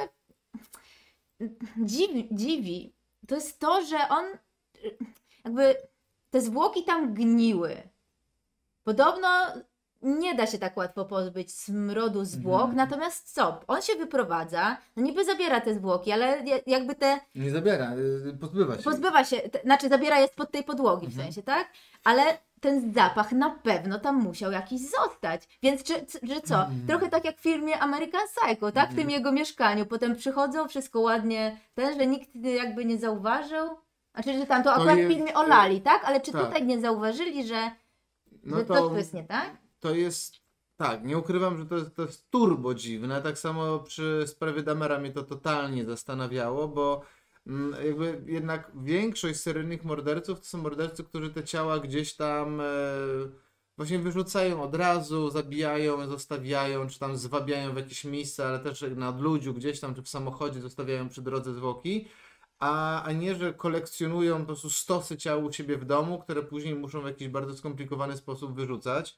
dziwi, dziwi, to jest to, że on y, jakby te zwłoki tam gniły. Podobno nie da się tak łatwo pozbyć smrodu zwłok, Mhm. natomiast co? On się wyprowadza, no niby zabiera te zwłoki, ale ja- jakby te Nie zabiera, y, pozbywa się. pozbywa się, te, znaczy zabiera je spod tej podłogi w Mhm. sensie, tak? Ale ten zapach na pewno tam musiał jakiś zostać. Więc czy, czy, że co? Mhm. Trochę tak jak w filmie American Psycho, tak? W Mhm. tym jego mieszkaniu. Potem przychodzą, wszystko ładnie, ten, że nikt jakby nie zauważył. Znaczy, że tam to To akurat jest- w filmie olali, tak? Ale czy tak. tutaj nie zauważyli, że, No że to, coś jest nie tak? to jest, tak, nie ukrywam, że to jest, to jest turbo dziwne. Tak samo przy sprawie Damera mnie to totalnie zastanawiało, bo mm, jakby jednak większość seryjnych morderców to są mordercy, którzy te ciała gdzieś tam e, właśnie wyrzucają od razu, zabijają, zostawiają, czy tam zwabiają w jakieś miejsce, ale też na odludziu gdzieś tam, czy w samochodzie zostawiają przy drodze zwłoki. a, a nie, że kolekcjonują po prostu stosy ciał u siebie w domu, które później muszą w jakiś bardzo skomplikowany sposób wyrzucać.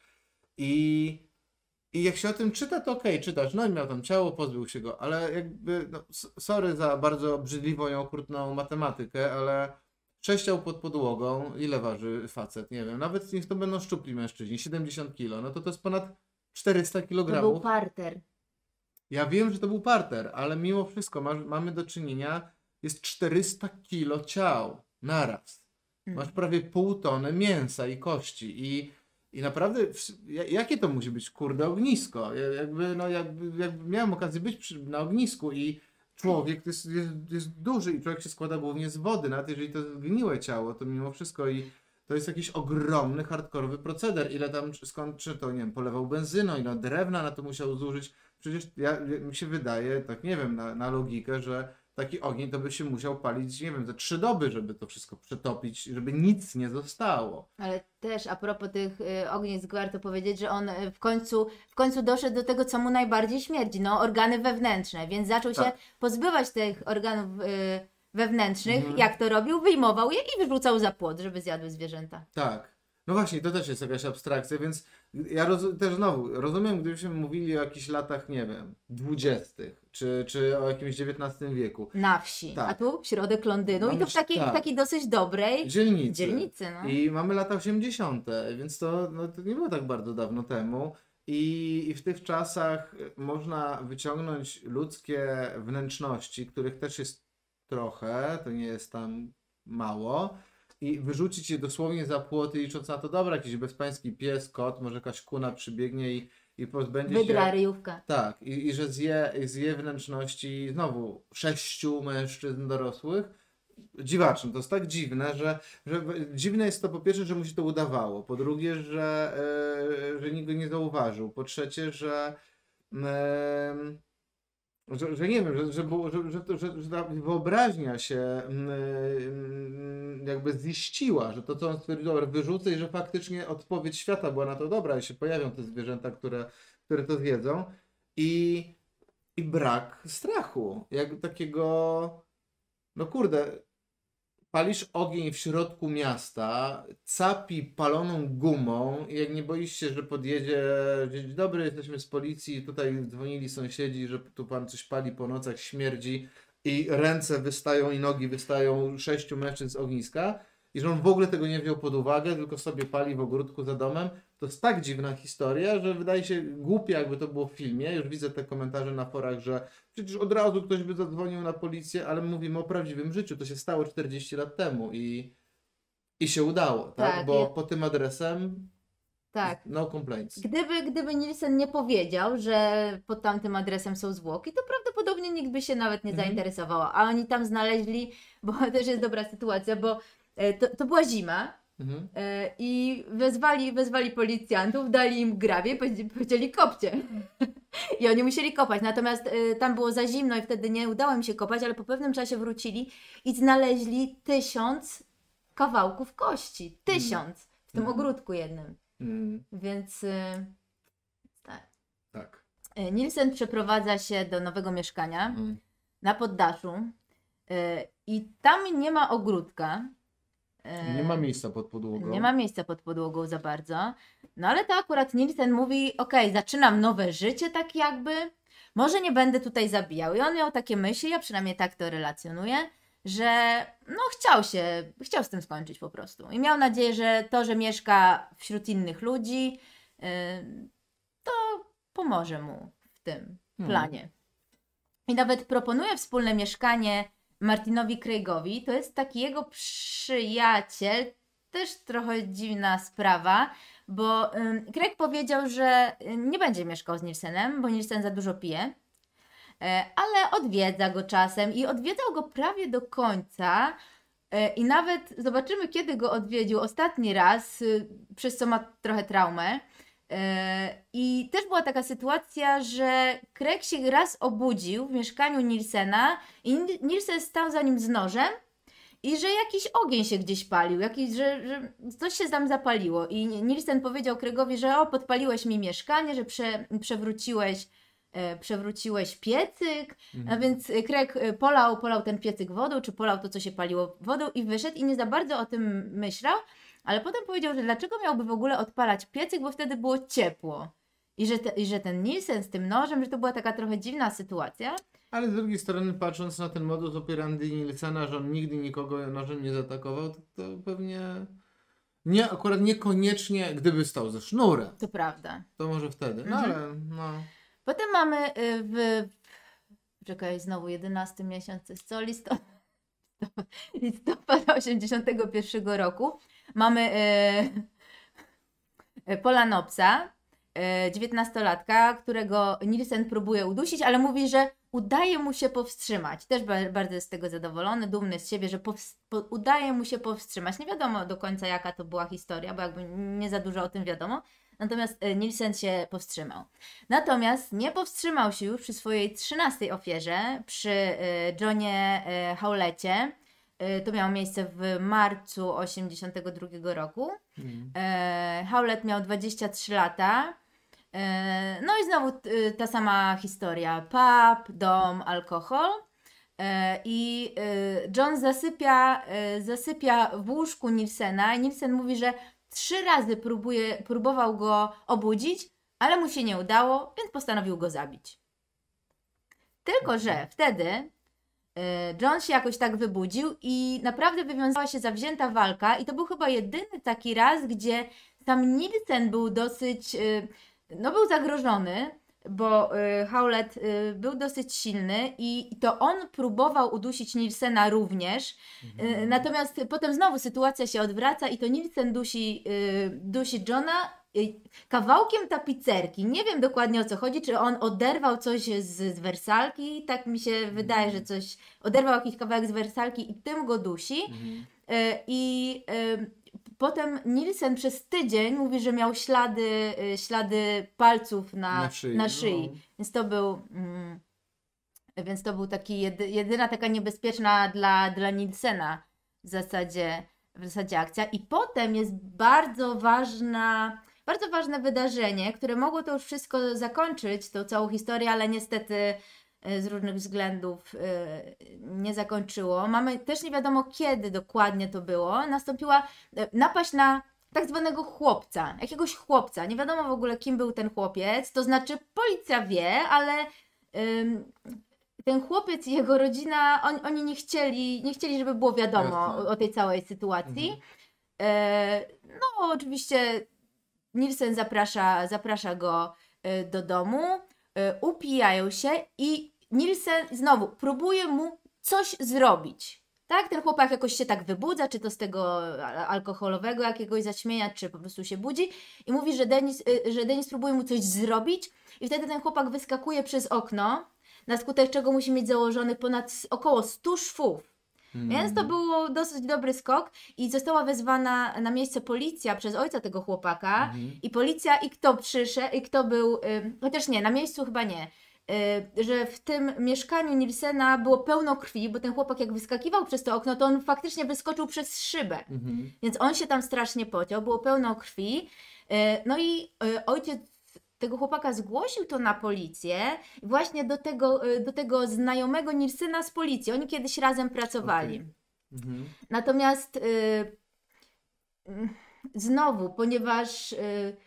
I, i jak się o tym czyta, to okej, czytasz, no i miał tam ciało, pozbył się go, ale jakby, no, s- sorry za bardzo obrzydliwą i okrutną matematykę, ale sześć ciał pod podłogą, ile waży facet, nie wiem, nawet niech to będą szczupli mężczyźni, siedemdziesiąt kilo, no to to jest ponad czterysta To kilogramów. był parter. Ja wiem, że to był parter, ale mimo wszystko masz, mamy do czynienia, jest czterysta kilo ciał naraz. Mm. Masz prawie pół tony mięsa i kości i, i naprawdę, wsz- ja- jakie to musi być, kurde, ognisko? Ja- Jakby, no, jakby, jakby miałem okazję być przy, na ognisku i człowiek to jest, jest, jest duży i człowiek się składa głównie z wody, nawet jeżeli to jest zgniłe ciało, to mimo wszystko i to jest jakiś ogromny, hardkorowy proceder. Ile tam, skąd, czy to, nie wiem, polewał benzyną, ile drewna na to musiał zużyć. Przecież ja, mi się wydaje, tak nie wiem, na, na logikę, że taki ogień to by się musiał palić, nie wiem, za trzy doby, żeby to wszystko przetopić, żeby nic nie zostało. Ale też a propos tych y, ognisk, warto powiedzieć, że on y, w końcu, w końcu doszedł do tego, co mu najbardziej śmierdzi, no organy wewnętrzne, więc zaczął się Tak. pozbywać tych organów y, wewnętrznych. Mhm. Jak to robił? Wyjmował je i wyrzucał za płot, żeby zjadły zwierzęta. Tak. No właśnie, to też jest jakaś abstrakcja, więc ja roz, też znowu rozumiem, gdybyśmy mówili o jakichś latach, nie wiem, dwudziestych, czy, czy o jakimś dziewiętnastym wieku. Na wsi, Tak. a tu środek Londynu i Mamy to w takiej, tak. w takiej dosyć dobrej Dzielnicy. dzielnicy. No. I mamy lata osiemdziesiąte, więc to, no, to nie było tak bardzo dawno temu. I, I w tych czasach można wyciągnąć ludzkie wnętrzności, których też jest trochę, to nie jest tam mało, i wyrzucić je dosłownie za płoty, licząc na to, dobra, jakiś bezpański pies, kot, może jakaś kuna przybiegnie i, i pozbędzie Wydra, się... ryjówka. Tak, i, i że zje, zje wnętrzności znowu sześciu mężczyzn dorosłych. Dziwaczne, to jest tak dziwne, że, że dziwne jest to po pierwsze, że mu się to udawało, po drugie, że, e, że nikt go nie zauważył, po trzecie, że, e, że, że nie wiem, że, że, było, że, że, to- że, że ta wyobraźnia się mm, mm, jakby ziściła, że to co on stwierdził, dobra, wyrzucę i że faktycznie odpowiedź świata była na to dobra i się pojawią te zwierzęta, które, które to zjedzą i, i brak strachu, jak takiego, no kurde, palisz ogień w środku miasta, capi paloną gumą i jak nie boisz się, że podjedzie, dzień dobry, jesteśmy z policji, tutaj dzwonili sąsiedzi, że tu pan coś pali po nocach, śmierdzi i ręce wystają i nogi wystają sześciu mężczyzn z ogniska i że on w ogóle tego nie wziął pod uwagę, tylko sobie pali w ogródku za domem. To jest tak dziwna historia, że wydaje się głupie, jakby to było w filmie. Już widzę te komentarze na forach, że przecież od razu ktoś by zadzwonił na policję, ale mówimy o prawdziwym życiu. To się stało czterdzieści lat temu i, i się udało, tak? Tak, Bo ja- pod tym adresem Tak. no complaints. Gdyby, gdyby Nielsen nie powiedział, że pod tamtym adresem są zwłoki, to prawdopodobnie nikt by się nawet nie Mhm. zainteresował. A oni tam znaleźli, bo też jest dobra sytuacja, bo e, to, to była zima Mhm. e, i wezwali, wezwali policjantów, dali im grabie, powiedzieli- powiedzieli kopcie. I oni musieli kopać, natomiast e, tam było za zimno i wtedy nie udało im się kopać, ale po pewnym czasie wrócili i znaleźli tysiąc kawałków kości. Tysiąc! W tym Mhm. ogródku jednym. Mm, Więc y, tak. tak. Y, Nielsen przeprowadza się do nowego mieszkania Mm. na poddaszu y, i tam nie ma ogródka. Y, Nie ma miejsca pod podłogą. nie ma miejsca pod podłogą za bardzo. No ale to akurat Nielsen mówi, okej, zaczynam nowe życie tak jakby, może nie będę tutaj zabijał. I on miał takie myśli, ja przynajmniej tak to relacjonuję, że no chciał się, chciał z tym skończyć po prostu. I miał nadzieję, że to, że mieszka wśród innych ludzi, yy, to pomoże mu w tym Hmm. planie. I nawet proponuje wspólne mieszkanie Martinowi Craigowi. To jest taki jego przyjaciel. Też trochę dziwna sprawa, bo ym, Craig powiedział, że y, nie będzie mieszkał z Nielsenem, bo Nielsen za dużo pije. E, ale odwiedza go czasem i odwiedzał go prawie do końca. E, I nawet zobaczymy, kiedy go odwiedził ostatni raz, y, przez co ma trochę traumę. E, I też była taka sytuacja, że Craig się raz obudził w mieszkaniu Nielsena i Ni- Nielsen stał za nim z nożem i że jakiś ogień się gdzieś palił, jakiś, że, że coś się tam zapaliło. I Nielsen powiedział Craigowi, że o, podpaliłeś mi mieszkanie, że prze, przewróciłeś e, przewróciłeś piecyk, Mhm. a więc Craig e, polał, polał ten piecyk wodą, czy polał to, co się paliło wodą i wyszedł i nie za bardzo o tym myślał, ale potem powiedział, że dlaczego miałby w ogóle odpalać piecyk, bo wtedy było ciepło. I że, te, I że ten Nielsen z tym nożem, że to była taka trochę dziwna sytuacja. Ale z drugiej strony, patrząc na ten modus operandi Nielsena, że on nigdy nikogo nożem nie zaatakował, to, to pewnie nie, akurat niekoniecznie, gdyby stał ze sznurem, To prawda. to może wtedy. No Mhm. ale no. Potem mamy y, w... Czekaj, znowu jedenasty miesiąc, to jest co? Listopad, listopada osiemdziesiątego pierwszego roku. Mamy y, y, Polanopsa, y, dziewiętnastolatka, którego Nielsen próbuje udusić, ale mówi, że udaje mu się powstrzymać. Też ba- bardzo jest z tego zadowolony, dumny z siebie, że pows- po- udaje mu się powstrzymać. Nie wiadomo do końca, jaka to była historia, bo jakby nie za dużo o tym wiadomo. Natomiast e, Nielsen się powstrzymał. Natomiast nie powstrzymał się już przy swojej trzynastej ofierze, przy e, Johnie e, Howletcie. E, to miało miejsce w marcu osiemdziesiątego drugiego roku. Mhm. E, Howlett miał dwadzieścia trzy lata. E, no i znowu t- ta sama historia. Pub, dom, alkohol. E, I e, John zasypia, e, zasypia w łóżku Nielsena i Nielsen mówi, że trzy razy próbuje, próbował go obudzić, ale mu się nie udało, więc postanowił go zabić. Tylko że wtedy e, John się jakoś tak wybudził i naprawdę wywiązała się zawzięta walka i to był chyba jedyny taki raz, gdzie sam Nielsen był dosyć, e, no był zagrożony, bo y, Howlett y, był dosyć silny i to on próbował udusić Nielsena również. Mhm. Y, natomiast potem znowu sytuacja się odwraca i to Nielsen dusi, y, dusi Johna y, kawałkiem tapicerki. Nie wiem dokładnie o co chodzi, czy on oderwał coś z, z wersalki, tak mi się wydaje, że coś oderwał jakiś kawałek z wersalki i tym go dusi. Mhm. Y, I y, potem Nielsen przez tydzień mówi, że miał ślady, y, ślady palców na, Na szyi, na szyi. no. Więc to był mm, więc to był taki jedy, jedyna taka niebezpieczna dla, dla Nielsena w zasadzie, w zasadzie akcja. I potem jest bardzo ważna, bardzo ważne wydarzenie, które mogło to już wszystko zakończyć, tą całą historię, ale niestety z różnych względów y, nie zakończyło. Mamy też nie wiadomo kiedy dokładnie to było. Nastąpiła y, napaść na tak zwanego chłopca, jakiegoś chłopca. Nie wiadomo w ogóle kim był ten chłopiec, to znaczy policja wie, ale ym, ten chłopiec i jego rodzina, on, oni nie chcieli, nie chcieli, żeby było wiadomo Jasne. o, o tej całej sytuacji. Mhm. E, no oczywiście Nielsen zaprasza, zaprasza go y, do domu, y, upijają się i Nielsen znowu próbuje mu coś zrobić. Tak, ten chłopak jakoś się tak wybudza, czy to z tego al- alkoholowego jakiegoś zaćmienia, czy po prostu się budzi i mówi, że Denis, y, że Denis próbuje mu coś zrobić i wtedy ten chłopak wyskakuje przez okno, na skutek czego musi mieć założony ponad s- około stu szwów. Więc to był dosyć dobry skok i została wezwana na miejsce policja przez ojca tego chłopaka Mhm. i policja i kto przyszedł, i kto był, ym, chociaż nie, na miejscu chyba nie, y, że w tym mieszkaniu Nielsena było pełno krwi, bo ten chłopak jak wyskakiwał przez to okno, to on faktycznie wyskoczył przez szybę. Mhm. Więc on się tam strasznie pociął, było pełno krwi. Y, No i y, ojciec tego chłopaka zgłosił to na policję właśnie do tego, y, do tego znajomego Nielsena z policji. Oni kiedyś razem pracowali. Okej. Mhm. Natomiast y, mm, znowu, ponieważ y,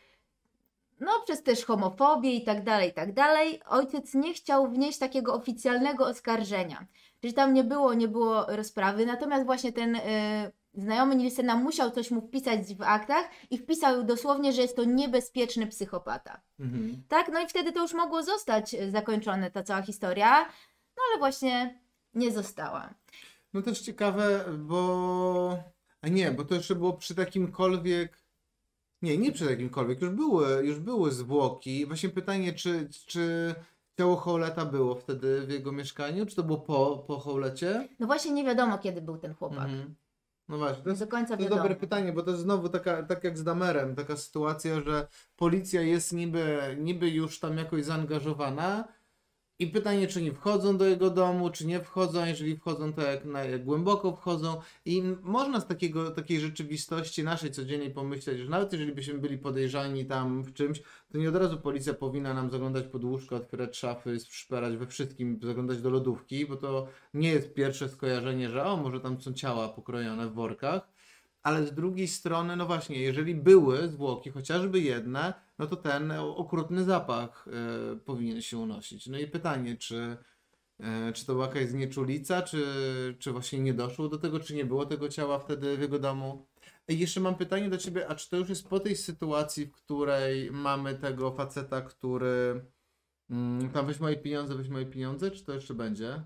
no przez też homofobię i tak dalej, i tak dalej, ojciec nie chciał wnieść takiego oficjalnego oskarżenia. Czyli tam nie było, nie było rozprawy, natomiast właśnie ten y, znajomy Nielsena musiał coś mu wpisać w aktach i wpisał dosłownie, że jest to niebezpieczny psychopata. Mhm. Tak, no i wtedy to już mogło zostać y, zakończone, ta cała historia, no ale właśnie nie została. No też ciekawe, bo... A nie, bo to jeszcze było przy takimkolwiek... Nie, nie przy takimkolwiek. Już były, już były zwłoki. Właśnie pytanie, czy, czy ciało Howletta było wtedy w jego mieszkaniu? Czy to było po, po Howletcie? No właśnie nie wiadomo, kiedy był ten chłopak. Mhm. No właśnie, to Nie jest, do końca to jest wiadomo. dobre pytanie, bo to jest znowu taka, tak jak z Damerem, taka sytuacja, że policja jest niby, niby już tam jakoś zaangażowana, I pytanie, czy nie wchodzą do jego domu, czy nie wchodzą, a jeżeli wchodzą, to jak, na, jak głęboko wchodzą. I można z takiego, takiej rzeczywistości naszej codziennej pomyśleć, że nawet jeżeli byśmy byli podejrzani tam w czymś, to nie od razu policja powinna nam zaglądać pod łóżko, otwierać szafy, szperać we wszystkim, zaglądać do lodówki, bo to nie jest pierwsze skojarzenie, że o, może tam są ciała pokrojone w workach. Ale z drugiej strony, no właśnie, jeżeli były zwłoki, chociażby jedne, no to ten okrutny zapach e, powinien się unosić. No i pytanie, czy, e, czy to była jakaś znieczulica, czy, czy właśnie nie doszło do tego, czy nie było tego ciała wtedy w jego domu? I jeszcze mam pytanie do ciebie, a czy to już jest po tej sytuacji, w której mamy tego faceta, który mm, tam weź moje pieniądze, weź moje pieniądze, czy to jeszcze będzie?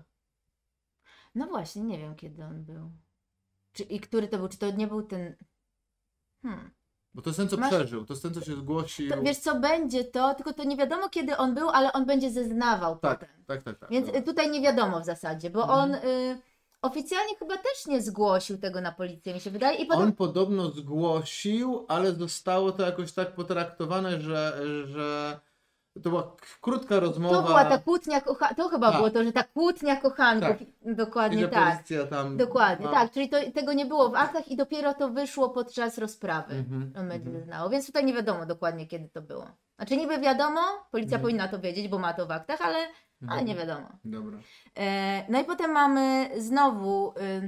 No właśnie, nie wiem kiedy on był. Czy, I który to był? Czy to nie był ten... Hmm. Bo to jest ten, co Masz- przeżył, to jest ten, co się zgłosił. To, wiesz co, będzie to, tylko to nie wiadomo kiedy on był, ale on będzie zeznawał Tak, potem. tak, tak, tak. Więc dobra. y, tutaj nie wiadomo w zasadzie, bo Mhm. on y, oficjalnie chyba też nie zgłosił tego na policję, mi się wydaje. I potem On podobno zgłosił, ale zostało to jakoś tak potraktowane, że, że to była k- krótka rozmowa. to była ta kłótnia, kocha- to chyba Tak. było to, że ta kłótnia kochanków. Tak. I I dokładnie że tak. policja tam. Dokładnie, ma- tak. Czyli to, tego nie było w aktach i dopiero to wyszło podczas rozprawy. Mhm, On będzie mhm. zeznało. Więc tutaj nie wiadomo dokładnie kiedy to było. Znaczy niby wiadomo, policja Mhm. powinna to wiedzieć, bo ma to w aktach, ale, ale Mhm. nie wiadomo. Dobra. E, no i potem mamy znowu y,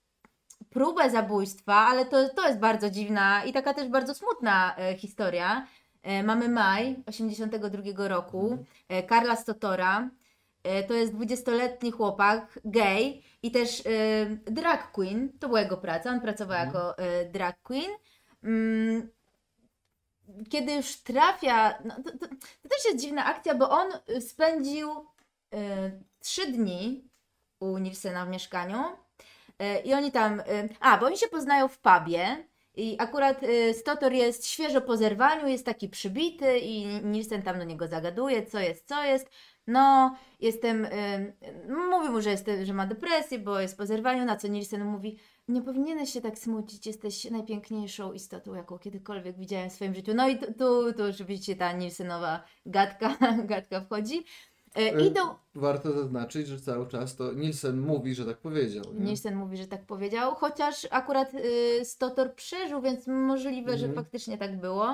próbę zabójstwa, ale to, to jest bardzo dziwna i taka też bardzo smutna e, historia. E, mamy maj osiemdziesiątego drugiego roku, e, Karla Stotora. E, to jest dwudziestoletni chłopak, gej i też e, drag queen. To była jego praca, on pracował Mhm. jako e, drag queen. Mm, kiedy już trafia, no to, to, to też jest dziwna akcja, bo on y, spędził e, trzy dni u Nilsena w mieszkaniu. E, I oni tam. e, A, bo oni się poznają w pubie. I akurat e, Stotor jest świeżo po zerwaniu, jest taki przybity, i Nilsen tam do niego zagaduje, co jest, co jest. No, jestem. e, Mówi mu, że, jest, że ma depresję, bo jest po zerwaniu, na co Nilsen mówi: Nie powinieneś się tak smucić, jesteś najpiękniejszą istotą, jaką kiedykolwiek widziałem w swoim życiu. No i tu, tu, tu oczywiście ta Nilsenowa gadka, gadka wchodzi. E, E, Idą. Warto zaznaczyć, że cały czas to Nielsen mówi, że tak powiedział. Nie? Nielsen mówi, że tak powiedział, chociaż akurat y, Stotor przeżył, więc możliwe, że Mhm. faktycznie tak było.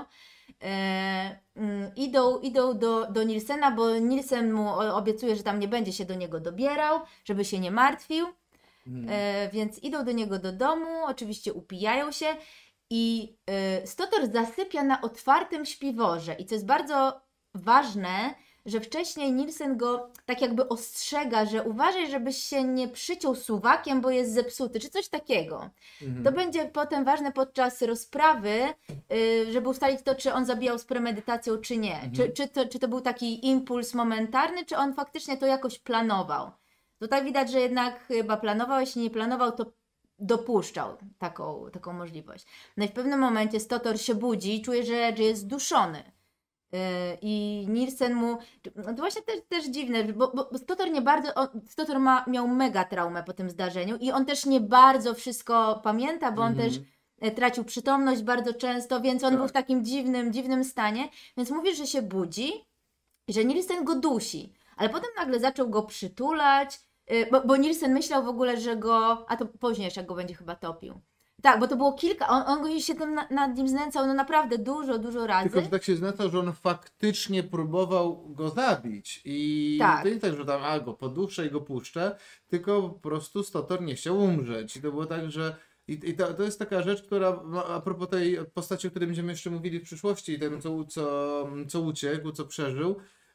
E, mm, idą idą do, do Nielsena, bo Nielsen mu o- obiecuje, że tam nie będzie się do niego dobierał, żeby się nie martwił. Mhm. E, więc idą do niego do domu, oczywiście upijają się i e, Stotor zasypia na otwartym śpiworze. I co jest bardzo ważne, że wcześniej Nielsen go tak jakby ostrzega, że uważaj, żebyś się nie przyciął suwakiem, bo jest zepsuty, czy coś takiego. Mhm. To będzie potem ważne podczas rozprawy, y, żeby ustalić to, czy on zabijał z premedytacją, czy nie. Mhm. Czy, czy, to, czy to był taki impuls momentarny, czy on faktycznie to jakoś planował. Tutaj widać, że jednak chyba planował, jeśli nie planował, to dopuszczał taką, taką możliwość. No i w pewnym momencie Stotor się budzi i czuje, że, że jest zduszony. Yy, I Nielsen mu. No to właśnie też, też dziwne, bo, bo bo Stotor nie bardzo. On, Stotor ma, miał mega traumę po tym zdarzeniu i on też nie bardzo wszystko pamięta, bo on Mhm. też e, tracił przytomność bardzo często, więc on Tak. był w takim dziwnym, dziwnym stanie. Więc mówi, że się budzi i że Nielsen go dusi. Ale potem nagle zaczął go przytulać, yy, bo, bo Nielsen myślał w ogóle, że go. A to później jeszcze go będzie chyba topił. Tak, bo to było kilka. On, on go się tym na, nad nim znęcał no naprawdę dużo, dużo razy. Tylko, że tak się znalazło, że on faktycznie próbował go zabić. I Tak. to nie tak, że tam a, go poduszę i go puszczę, tylko po prostu Stotor nie chciał umrzeć. I to było tak, że i, i to, to jest taka rzecz, która no, a propos tej postaci, o której będziemy jeszcze mówili w przyszłości, i tym, co, co, co uciekł, co przeżył,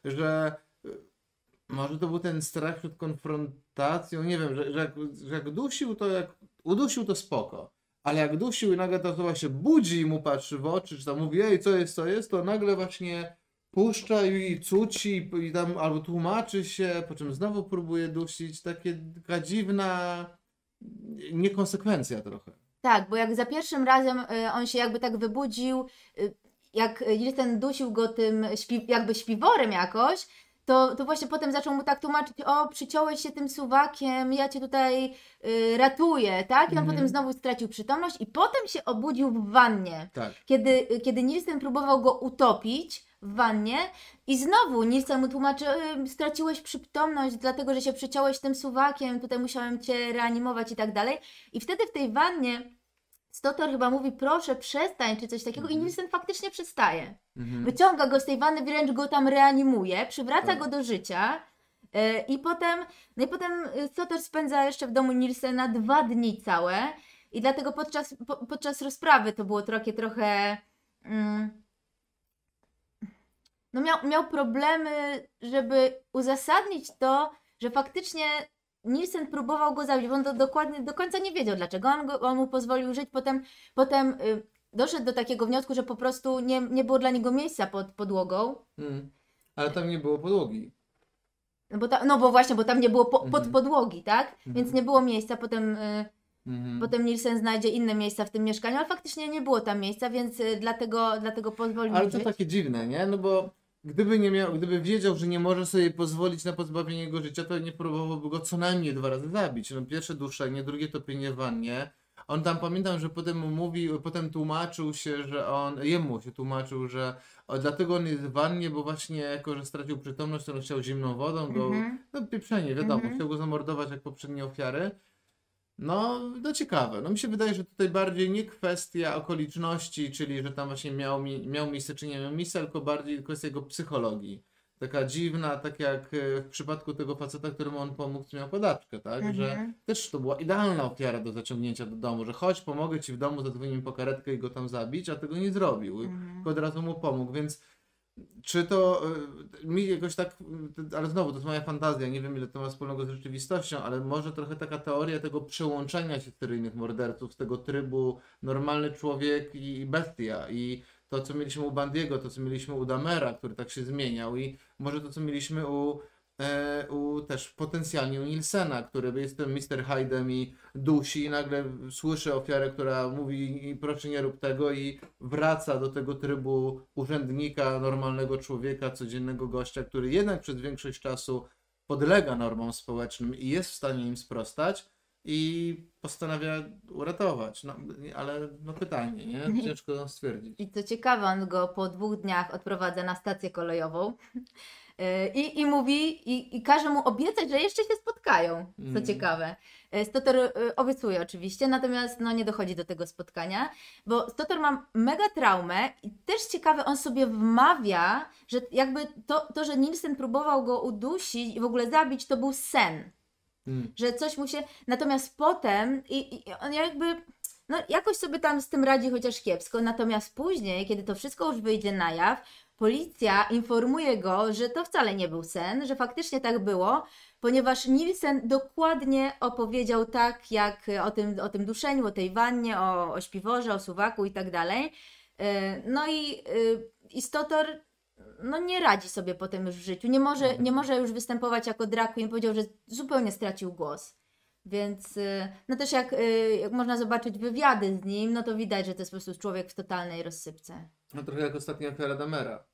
że y, może to był ten strach przed konfrontacją, nie wiem, że, że, jak, że jak dusił, to jak udusił, to spoko. Ale jak dusił i nagle ta osoba się budzi i mu patrzy w oczy, czy tam mówi, ej, co jest, co jest, to nagle właśnie puszcza i cuci i tam albo tłumaczy się, po czym znowu próbuje dusić. Takie, taka dziwna niekonsekwencja trochę. Tak, bo jak za pierwszym razem y, on się jakby tak wybudził, y, jak Nielsen dusił go tym śpi, jakby śpiworem jakoś, to, to właśnie potem zaczął mu tak tłumaczyć, o, przyciąłeś się tym suwakiem, ja cię tutaj y, ratuję, tak? I on Mhm. potem znowu stracił przytomność i potem się obudził w wannie. Tak. Kiedy, kiedy Nielsen próbował go utopić w wannie i znowu Nielsen mu tłumaczy, y, straciłeś przytomność, dlatego że się przyciąłeś tym suwakiem, tutaj musiałem cię reanimować i tak dalej. I wtedy w tej wannie Stotor chyba mówi, proszę przestań, czy coś takiego, i Nielsen faktycznie przestaje. Mhm. Wyciąga go z tej wanny, wręcz go tam reanimuje, przywraca Tak. go do życia yy, i potem, no i potem y, Stotor spędza jeszcze w domu Nielsena dwa dni całe i dlatego podczas, po, podczas rozprawy to było trochę, trochę mm, no miał, miał problemy, żeby uzasadnić to, że faktycznie Nielsen próbował go zabić, bo on to dokładnie, do końca nie wiedział dlaczego, on, go, on mu pozwolił żyć, potem, potem y, doszedł do takiego wniosku, że po prostu nie, nie było dla niego miejsca pod podłogą, Mhm. Ale tam nie było podłogi. no bo, ta, no bo właśnie, bo tam nie było po, pod Mhm. podłogi, tak? Mhm. Więc nie było miejsca, potem, y, Mhm. potem Nielsen znajdzie inne miejsca w tym mieszkaniu, ale faktycznie nie było tam miejsca, więc y, dlatego, dlatego pozwolił Ale mu to żyć. takie dziwne, nie? No bo gdyby nie miał, gdyby wiedział, że nie może sobie pozwolić na pozbawienie jego życia, to nie próbowałby go co najmniej dwa razy zabić. No pierwsze duszenie, drugie topienie w wannie. On tam, pamiętam, że potem mu mówił, potem tłumaczył się, że on, jemu się tłumaczył, że o, dlatego on jest w wannie, bo właśnie jako, że stracił przytomność, to on chciał zimną wodą go, Mhm. no pieprzenie, wiadomo, Mhm. chciał go zamordować jak poprzednie ofiary. No, no ciekawe. No mi się wydaje, że tutaj bardziej nie kwestia okoliczności, czyli że tam właśnie miał, mi, miał miejsce czy nie miał miejsca, tylko bardziej kwestia jego psychologii. Taka dziwna, tak jak e, w przypadku tego faceta, któremu on pomógł, co miał padaczkę, tak? Że Mhm. też to była idealna ofiara do zaciągnięcia do domu, że chodź, pomogę ci w domu, zadzwonię po karetkę i go tam zabić, a tego nie zrobił. Mhm. Tylko od razu mu pomógł, więc czy to y, mi jakoś tak, y, ale znowu to jest moja fantazja, nie wiem ile to ma wspólnego z rzeczywistością, ale może trochę taka teoria tego przełączenia się seryjnych morderców z tego trybu normalny człowiek i bestia i to co mieliśmy u Bandiego, to co mieliśmy u Damera, który tak się zmieniał i może to co mieliśmy u, e, u też potencjalnie u Nielsena, który jest tym mister Hyde'em i dusi i nagle słyszy ofiarę, która mówi i proszę nie rób tego i wraca do tego trybu urzędnika, normalnego człowieka, codziennego gościa, który jednak przez większość czasu podlega normom społecznym i jest w stanie im sprostać i postanawia uratować. No, ale no pytanie, nie? Ciężko stwierdzić. I co ciekawe, on go po dwóch dniach odprowadza na stację kolejową yy, i, i mówi, i, i każe mu obiecać, że jeszcze się spotkają. Co Mm. ciekawe. Yy, Stotor yy, obiecuje oczywiście, natomiast no, nie dochodzi do tego spotkania, bo Stotor ma mega traumę i też ciekawe, on sobie wmawia, że jakby to, to że Nielsen próbował go udusić i w ogóle zabić, to był sen. Mm. Że coś mu się... Natomiast potem i, i on jakby... No jakoś sobie tam z tym radzi, chociaż kiepsko. Natomiast później, kiedy to wszystko już wyjdzie na jaw, policja informuje go, że to wcale nie był sen, że faktycznie tak było, ponieważ Nielsen dokładnie opowiedział tak, jak o tym, o tym duszeniu, o tej wannie, o, o śpiworze, o suwaku i tak dalej. Yy, No i, yy, i Stotor no nie radzi sobie potem już w życiu. Nie może, nie może już występować jako drag queen. Powiedział, że zupełnie stracił głos. Więc y, no też jak, y, jak można zobaczyć wywiady z nim, no to widać, że to jest po prostu człowiek w totalnej rozsypce. No trochę jak ostatnia ofiara Damera.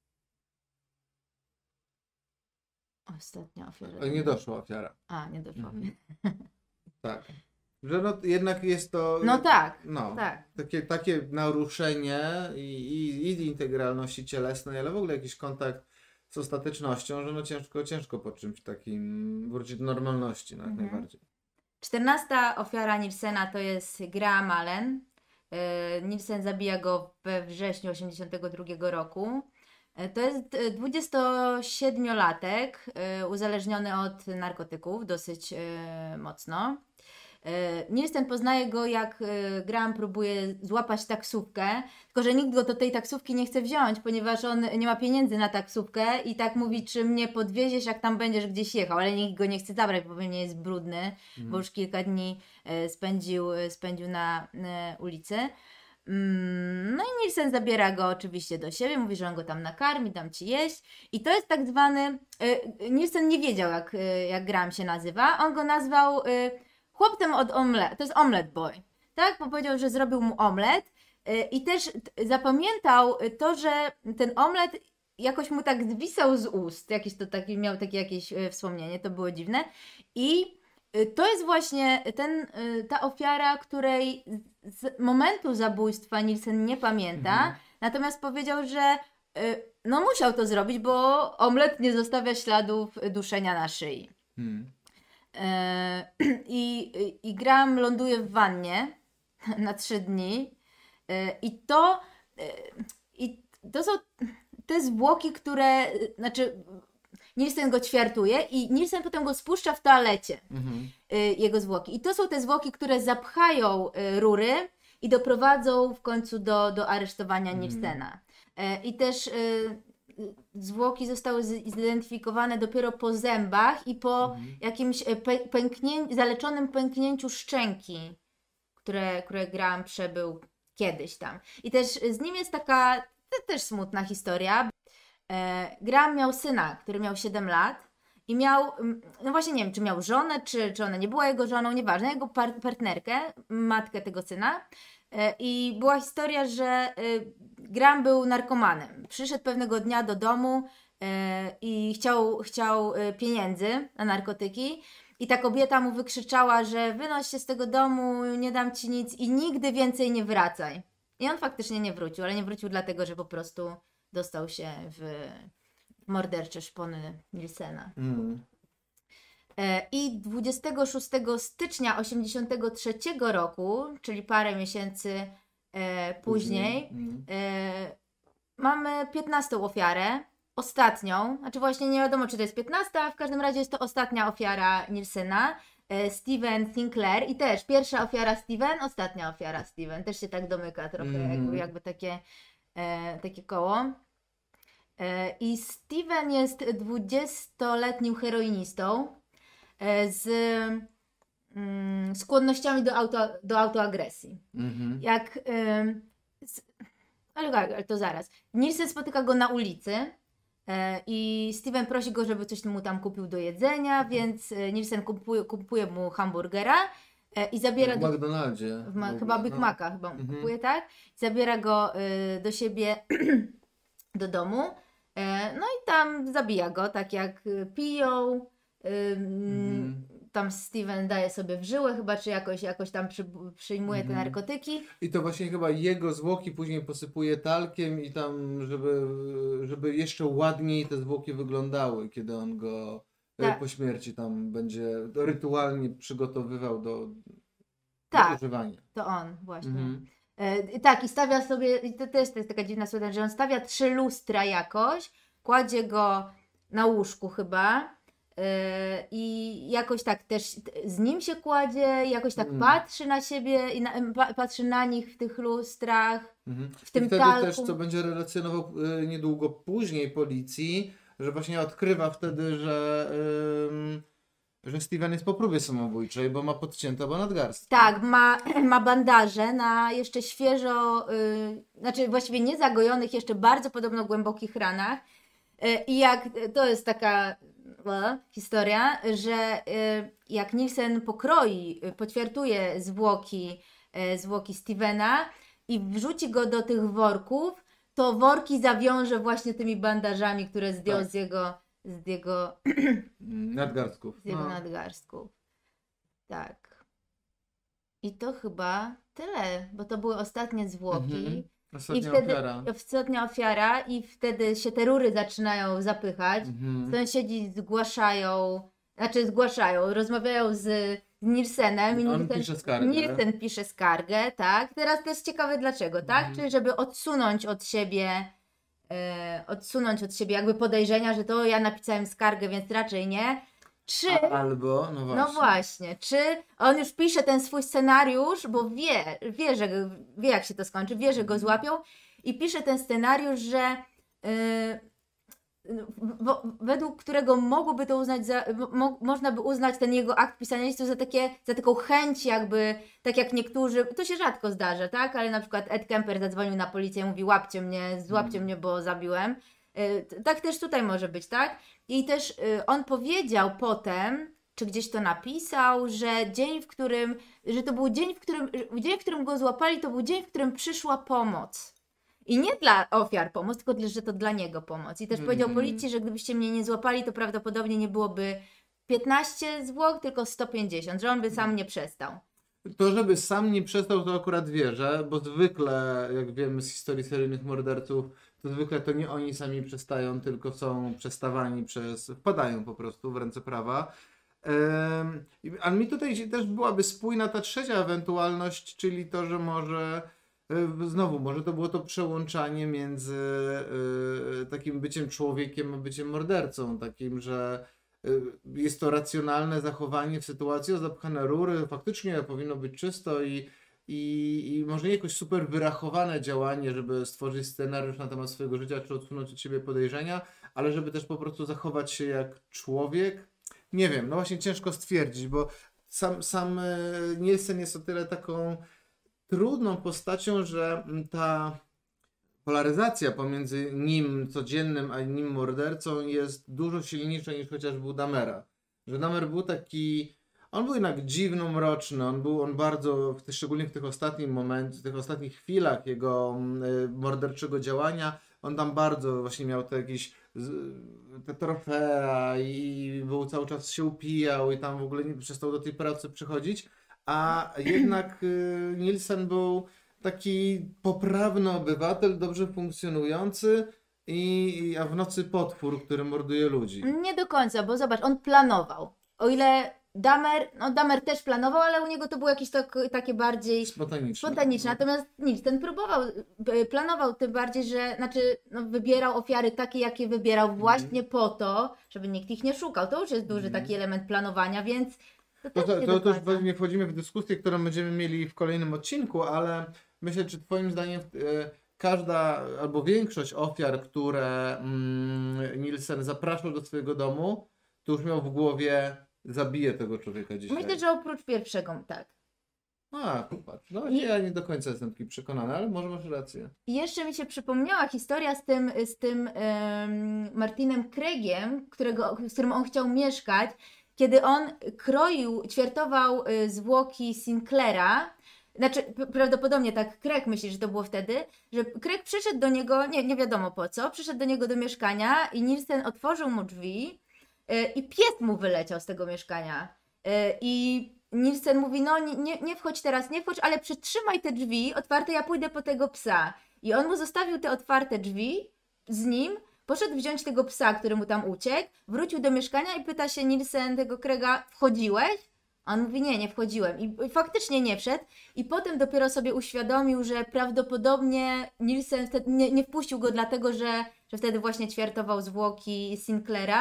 Ostatnia ofiara. Ale nie doszła ofiara. A, nie doszło. Mhm. Tak. Że no jednak jest to... No tak, No. tak. Takie, takie naruszenie i, i, i integralności cielesnej, ale w ogóle jakiś kontakt z ostatecznością, że no ciężko, ciężko po czymś takim wrócić do normalności, no jak Mhm. najbardziej. Czternasta ofiara Nielsena to jest Graham Allen. Y, Nielsen zabija go we wrześniu osiemdziesiątego drugiego roku. Y, To jest y, dwudziestosiedmiolatek y, uzależniony od narkotyków dosyć y, mocno. Y, Nielsen poznaje go, jak y, Graham próbuje złapać taksówkę, tylko że nikt go do tej taksówki nie chce wziąć, ponieważ on nie ma pieniędzy na taksówkę i tak mówi, czy mnie podwieziesz, jak tam będziesz gdzieś jechał, ale nikt go nie chce zabrać, bo pewnie jest brudny, Mhm. bo już kilka dni y, spędził, y, spędził na y, ulicy. Mm, No i Nielsen zabiera go oczywiście do siebie, mówi, że on go tam nakarmi, dam ci jeść. I to jest tak zwany. Y, Nielsen nie wiedział, jak, y, jak Graham się nazywa. On go nazwał y, chłopcem od omletu. To jest Omelette Boy. Tak? Bo powiedział, że zrobił mu omlet. Y, I też t- zapamiętał to, że ten omlet jakoś mu tak zwisał z ust, jakieś to taki, miał takie jakieś e, wspomnienie, to było dziwne. I e, to jest właśnie ten, e, ta ofiara, której z, z momentu zabójstwa Nielsen nie pamięta, Mhm. natomiast powiedział, że e, no musiał to zrobić, bo omlet nie zostawia śladów duszenia na szyi. Hmm. E, I, i Graham ląduje w wannie na trzy dni e, i to e, i to są te zwłoki, które e, znaczy Nielsen go ćwiartuje i Nielsen potem go spuszcza w toalecie, Mhm. e, jego zwłoki. I to są te zwłoki, które zapchają e, rury i doprowadzą w końcu do, do aresztowania Mhm. Nielsena. E, I też e, zwłoki zostały z- zidentyfikowane dopiero po zębach i po Mhm. jakimś e, pę- pęknię- zaleczonym pęknięciu szczęki, które, które Graham przebył kiedyś tam. I też z nim jest taka te- też smutna historia. E, Graham miał syna, który miał siedem lat i miał, mm, no właśnie nie wiem, czy miał żonę, czy, czy ona nie była jego żoną, nieważne, jego par- partnerkę, matkę tego syna. E, I była historia, że e, Graham był narkomanem. Przyszedł pewnego dnia do domu e, i chciał, chciał e, pieniędzy na narkotyki. I ta kobieta mu wykrzyczała, że wynoś się z tego domu, nie dam ci nic i nigdy więcej nie wracaj. I on faktycznie nie wrócił, ale nie wrócił dlatego, że po prostu dostał się w mordercze szpony Nielsena. Hmm. E, I dwudziestego szóstego stycznia osiemdziesiątego trzeciego roku, czyli parę miesięcy e, później, Hmm. e, mamy piętnastą ofiarę, ostatnią, znaczy właśnie nie wiadomo, czy to jest piętnasta, w każdym razie jest to ostatnia ofiara Nielsena, e, Steven Sinclair i też pierwsza ofiara Steven, ostatnia ofiara Steven, też się tak domyka trochę, Mhm. jakby, jakby takie, e, takie koło. E, I Steven jest dwudziestoletnim heroinistą e, z mm, skłonnościami do, auto, do autoagresji. Mhm. Jak. ym, z, ale, ale to zaraz. Nielsen spotyka go na ulicy e, i Steven prosi go, żeby coś mu tam kupił do jedzenia, więc e, Nielsen kupuje, kupuje mu hamburgera e, i zabiera W do. McDonaldzie. W ma, w chyba ogóle, Big no. Maca chyba Mhm. kupuje, tak? Zabiera go y, do siebie do domu. E, no i tam zabija go, tak jak y, piją. Y, Mhm. Tam Steven daje sobie w żyłę chyba, czy jakoś, jakoś tam przy, przyjmuje te Mhm. narkotyki. I to właśnie chyba jego zwłoki później posypuje talkiem i tam, żeby, żeby jeszcze ładniej te zwłoki wyglądały, kiedy on go e, Tak. po śmierci tam będzie rytualnie przygotowywał do, do Tak, używania. to on właśnie. Mhm. E, tak, i stawia sobie, i to też to jest taka dziwna sprawa, że on stawia trzy lustra jakoś, kładzie go na łóżku chyba e, i jakoś tak też t- z nim się kładzie, jakoś tak Mm. patrzy na siebie i na, pa, patrzy na nich w tych lustrach. Mhm. W tym I wtedy talku. też, co będzie relacjonował e, niedługo później policji, że właśnie odkrywa wtedy, że, ym, że Steven jest po próbie samobójczej, bo ma podcięte oba nadgarstki. Tak, ma, ma bandaże na jeszcze świeżo, y, znaczy właściwie nie zagojonych, jeszcze bardzo podobno głębokich ranach. Y, I jak to jest taka e, historia, że y, jak Nielsen pokroi, y, poćwiartuje zwłoki, y, zwłoki Stevena i wrzuci go do tych worków, to worki zawiąże właśnie tymi bandażami, które zdjął Tak. z jego, z jego, Mm, Nadgarstków. z jego No. nadgarstków. Tak. I to chyba tyle, bo to były ostatnie zwłoki. Mhm. I Ostatnia wtedy ofiara. ostatnia ofiara i wtedy się te rury zaczynają zapychać. Mhm. Sąsiedzi zgłaszają, znaczy zgłaszają, rozmawiają z, z Nielsenem. i On Nielsen, pisze skargę. Nielsen pisze skargę, tak. Teraz też ciekawe dlaczego, tak? Mhm. Czyli żeby odsunąć od siebie e, odsunąć od siebie jakby podejrzenia, że to ja napisałem skargę, więc raczej nie. Czy A, albo, no właśnie. no właśnie, czy on już pisze ten swój scenariusz, bo wie, wie, że, wie jak się to skończy, wie, że go złapią i pisze ten scenariusz, że yy, wo, według którego mogłoby to uznać za, mo, można by uznać ten jego akt pisania listu za, takie, za taką chęć jakby, tak jak niektórzy, to się rzadko zdarza, tak, ale na przykład Ed Kemper zadzwonił na policję i mówi łapcie mnie, złapcie mnie, bo zabiłem. Yy, tak też tutaj może być, tak? I też y, on powiedział potem, czy gdzieś to napisał, że dzień, w którym, że to był dzień, w którym, dzień, w którym go złapali, to był dzień, w którym przyszła pomoc. I nie dla ofiar pomoc, tylko dla- że to dla niego pomoc. I też powiedział Mhm. policji, że gdybyście mnie nie złapali, to prawdopodobnie nie byłoby piętnaście zwłok, tylko sto pięćdziesiąt, że on by sam nie przestał. To, żeby sam nie przestał, to akurat wierzę, bo zwykle, jak wiemy z historii seryjnych morderców, to zwykle to nie oni sami przestają, tylko są przestawani przez, wpadają po prostu w ręce prawa. Ym, i- ale mi tutaj się też byłaby spójna ta trzecia ewentualność, czyli to, że może y, znowu, może to było to przełączanie między y, takim byciem człowiekiem a byciem mordercą, takim, że y, jest to racjonalne zachowanie w sytuacji, o zapchane rury, faktycznie powinno być czysto i, i, i może nie jakoś super wyrachowane działanie, żeby stworzyć scenariusz na temat swojego życia, czy odsunąć od siebie podejrzenia, ale żeby też po prostu zachować się jak człowiek. Nie wiem, no właśnie ciężko stwierdzić, bo sam, sam e, Nielsen jest o tyle taką trudną postacią, że mm, ta polaryzacja pomiędzy nim codziennym, a nim mordercą jest dużo silniejsza niż chociażby u Damera. Że Damer był taki, on był jednak dziwno mroczny, on był, on bardzo, w tych, szczególnie w tych ostatnich momentach, w tych ostatnich chwilach jego mm, y, morderczego działania, on tam bardzo właśnie miał te jakieś z- te trofea i był cały czas się upijał i tam w ogóle nie przestał do tej pracy przychodzić, a jednak y, Nielsen był taki poprawny obywatel, dobrze funkcjonujący i, i a w nocy potwór, który morduje ludzi. Nie do końca, bo zobacz, on planował. O ile Damer, no Damer też planował, ale u niego to było jakieś tak, takie bardziej Spontaniczne. spontaniczne. Natomiast nic, ten próbował, y, planował tym bardziej, że znaczy no, wybierał ofiary takie, jakie wybierał właśnie po to, żeby nikt ich nie szukał. To już jest duży Mhm. taki element planowania, więc to To, też to, nie to, do to już końca. pewnie wchodzimy w dyskusję, którą będziemy mieli w kolejnym odcinku, ale myślę, czy Twoim zdaniem e, każda albo większość ofiar, które mm, Nielsen zapraszał do swojego domu, to już miał w głowie, zabiję tego człowieka dzisiaj. Myślę, że oprócz pierwszego, tak. A, popatrz. No I- ja nie do końca jestem taki przekonany, ale może masz rację. I jeszcze mi się przypomniała historia z tym, z tym em, Martinem Craigiem, którego, z którym on chciał mieszkać, kiedy on kroił, ćwiartował y, zwłoki Sinclaira. Znaczy, p- prawdopodobnie tak Craig myśli, że to było wtedy, że Craig przyszedł do niego, nie, nie wiadomo po co, przyszedł do niego do mieszkania i Nielsen otworzył mu drzwi y, i pies mu wyleciał z tego mieszkania. Y, I Nielsen mówi, no nie, nie, nie wchodź teraz, nie wchodź, ale przytrzymaj te drzwi otwarte, ja pójdę po tego psa. I on mu zostawił te otwarte drzwi z nim, poszedł wziąć tego psa, który mu tam uciekł, wrócił do mieszkania i pyta się Nielsen tego Craiga, wchodziłeś? A on mówi, nie, nie wchodziłem. I i faktycznie nie wszedł. I potem dopiero sobie uświadomił, że prawdopodobnie Nielsen wtedy nie, nie wpuścił go dlatego, że, że wtedy właśnie ćwiartował zwłoki Sinclaira.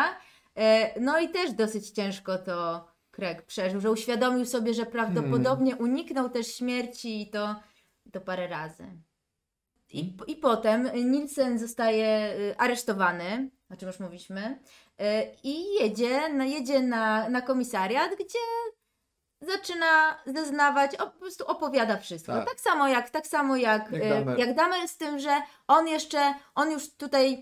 E, No i też dosyć ciężko to Craig przeżył, że uświadomił sobie, że prawdopodobnie uniknął też śmierci i to, to parę razy. I, I potem Nielsen zostaje y, aresztowany, o czym już mówiliśmy, y, i jedzie, na, jedzie na, na komisariat, gdzie zaczyna zeznawać, o, po prostu opowiada wszystko. Tak. Tak, samo jak, tak samo jak, Jak y, Dahmer. jak Dahmer, z tym, że on jeszcze, on już tutaj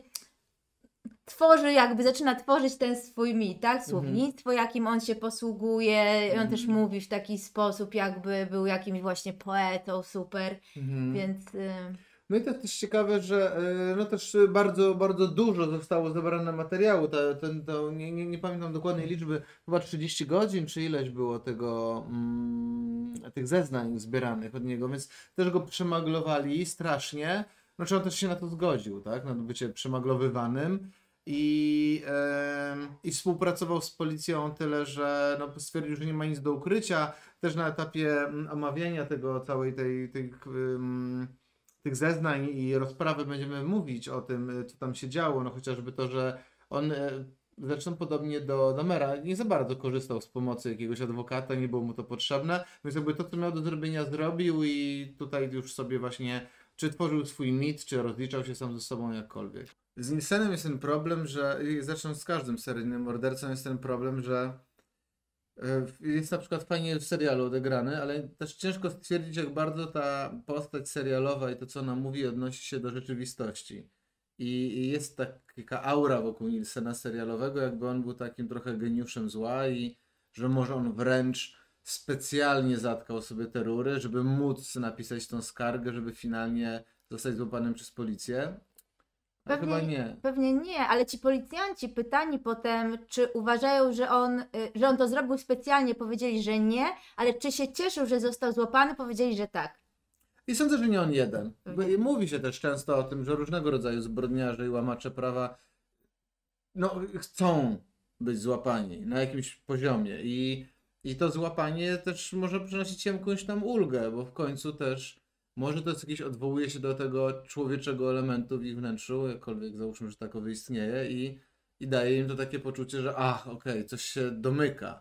tworzy, jakby zaczyna tworzyć ten swój mit, tak? Słownictwo, jakim on się posługuje. I on też mówi w taki sposób, jakby był jakimś właśnie poetą, super. Mhm. Więc y, No i to jest też ciekawe, że e, no też e, bardzo, bardzo dużo zostało zebrane materiału. Ta, ten, to, nie, nie, nie pamiętam dokładnej liczby, chyba trzydzieści godzin czy ileś było tego, mm, tych zeznań zbieranych od niego, więc też go przemaglowali strasznie. Znaczy on też się na to zgodził, tak? Na bycie przemaglowywanym. I, em, I współpracował z policją tyle, że no, stwierdził, że nie ma nic do ukrycia. Też na etapie mm, omawiania tego całej tej, tej em, tych zeznań i rozprawy będziemy mówić o tym, y, co tam się działo, no chociażby to, że on e, zresztą podobnie do Damera nie za bardzo korzystał z pomocy jakiegoś adwokata, nie było mu to potrzebne, więc jakby to, co miał do zrobienia, zrobił i tutaj już sobie właśnie czy tworzył swój mit, czy rozliczał się sam ze sobą jakkolwiek. Z Nielsenem jest ten problem, że i zresztą z każdym seryjnym mordercą jest ten problem, że e, jest na przykład fajnie w serialu odegrany, ale też ciężko stwierdzić, jak bardzo ta postać serialowa i to, co ona mówi, odnosi się do rzeczywistości. I i jest taka aura wokół Nielsena serialowego, jakby on był takim trochę geniuszem zła i że może on wręcz specjalnie zatkał sobie te rury, żeby móc napisać tą skargę, żeby finalnie zostać złapanym przez policję? No, Pewnie, chyba nie. pewnie nie, ale ci policjanci pytani potem, czy uważają, że on, y, że on to zrobił specjalnie, powiedzieli, że nie, ale czy się cieszył, że został złapany, powiedzieli, że tak. I sądzę, że nie on jeden. Bo Pewnie. mówi się też często o tym, że różnego rodzaju zbrodniarze i łamacze prawa no, chcą być złapani na jakimś poziomie i, i to złapanie też może przynosić jakąś tam ulgę, bo w końcu też może to jest jakieś, odwołuje się do tego człowieczego elementu w ich wnętrzu, jakkolwiek załóżmy, że takowy istnieje i, i daje im to takie poczucie, że ach, okej, coś się domyka.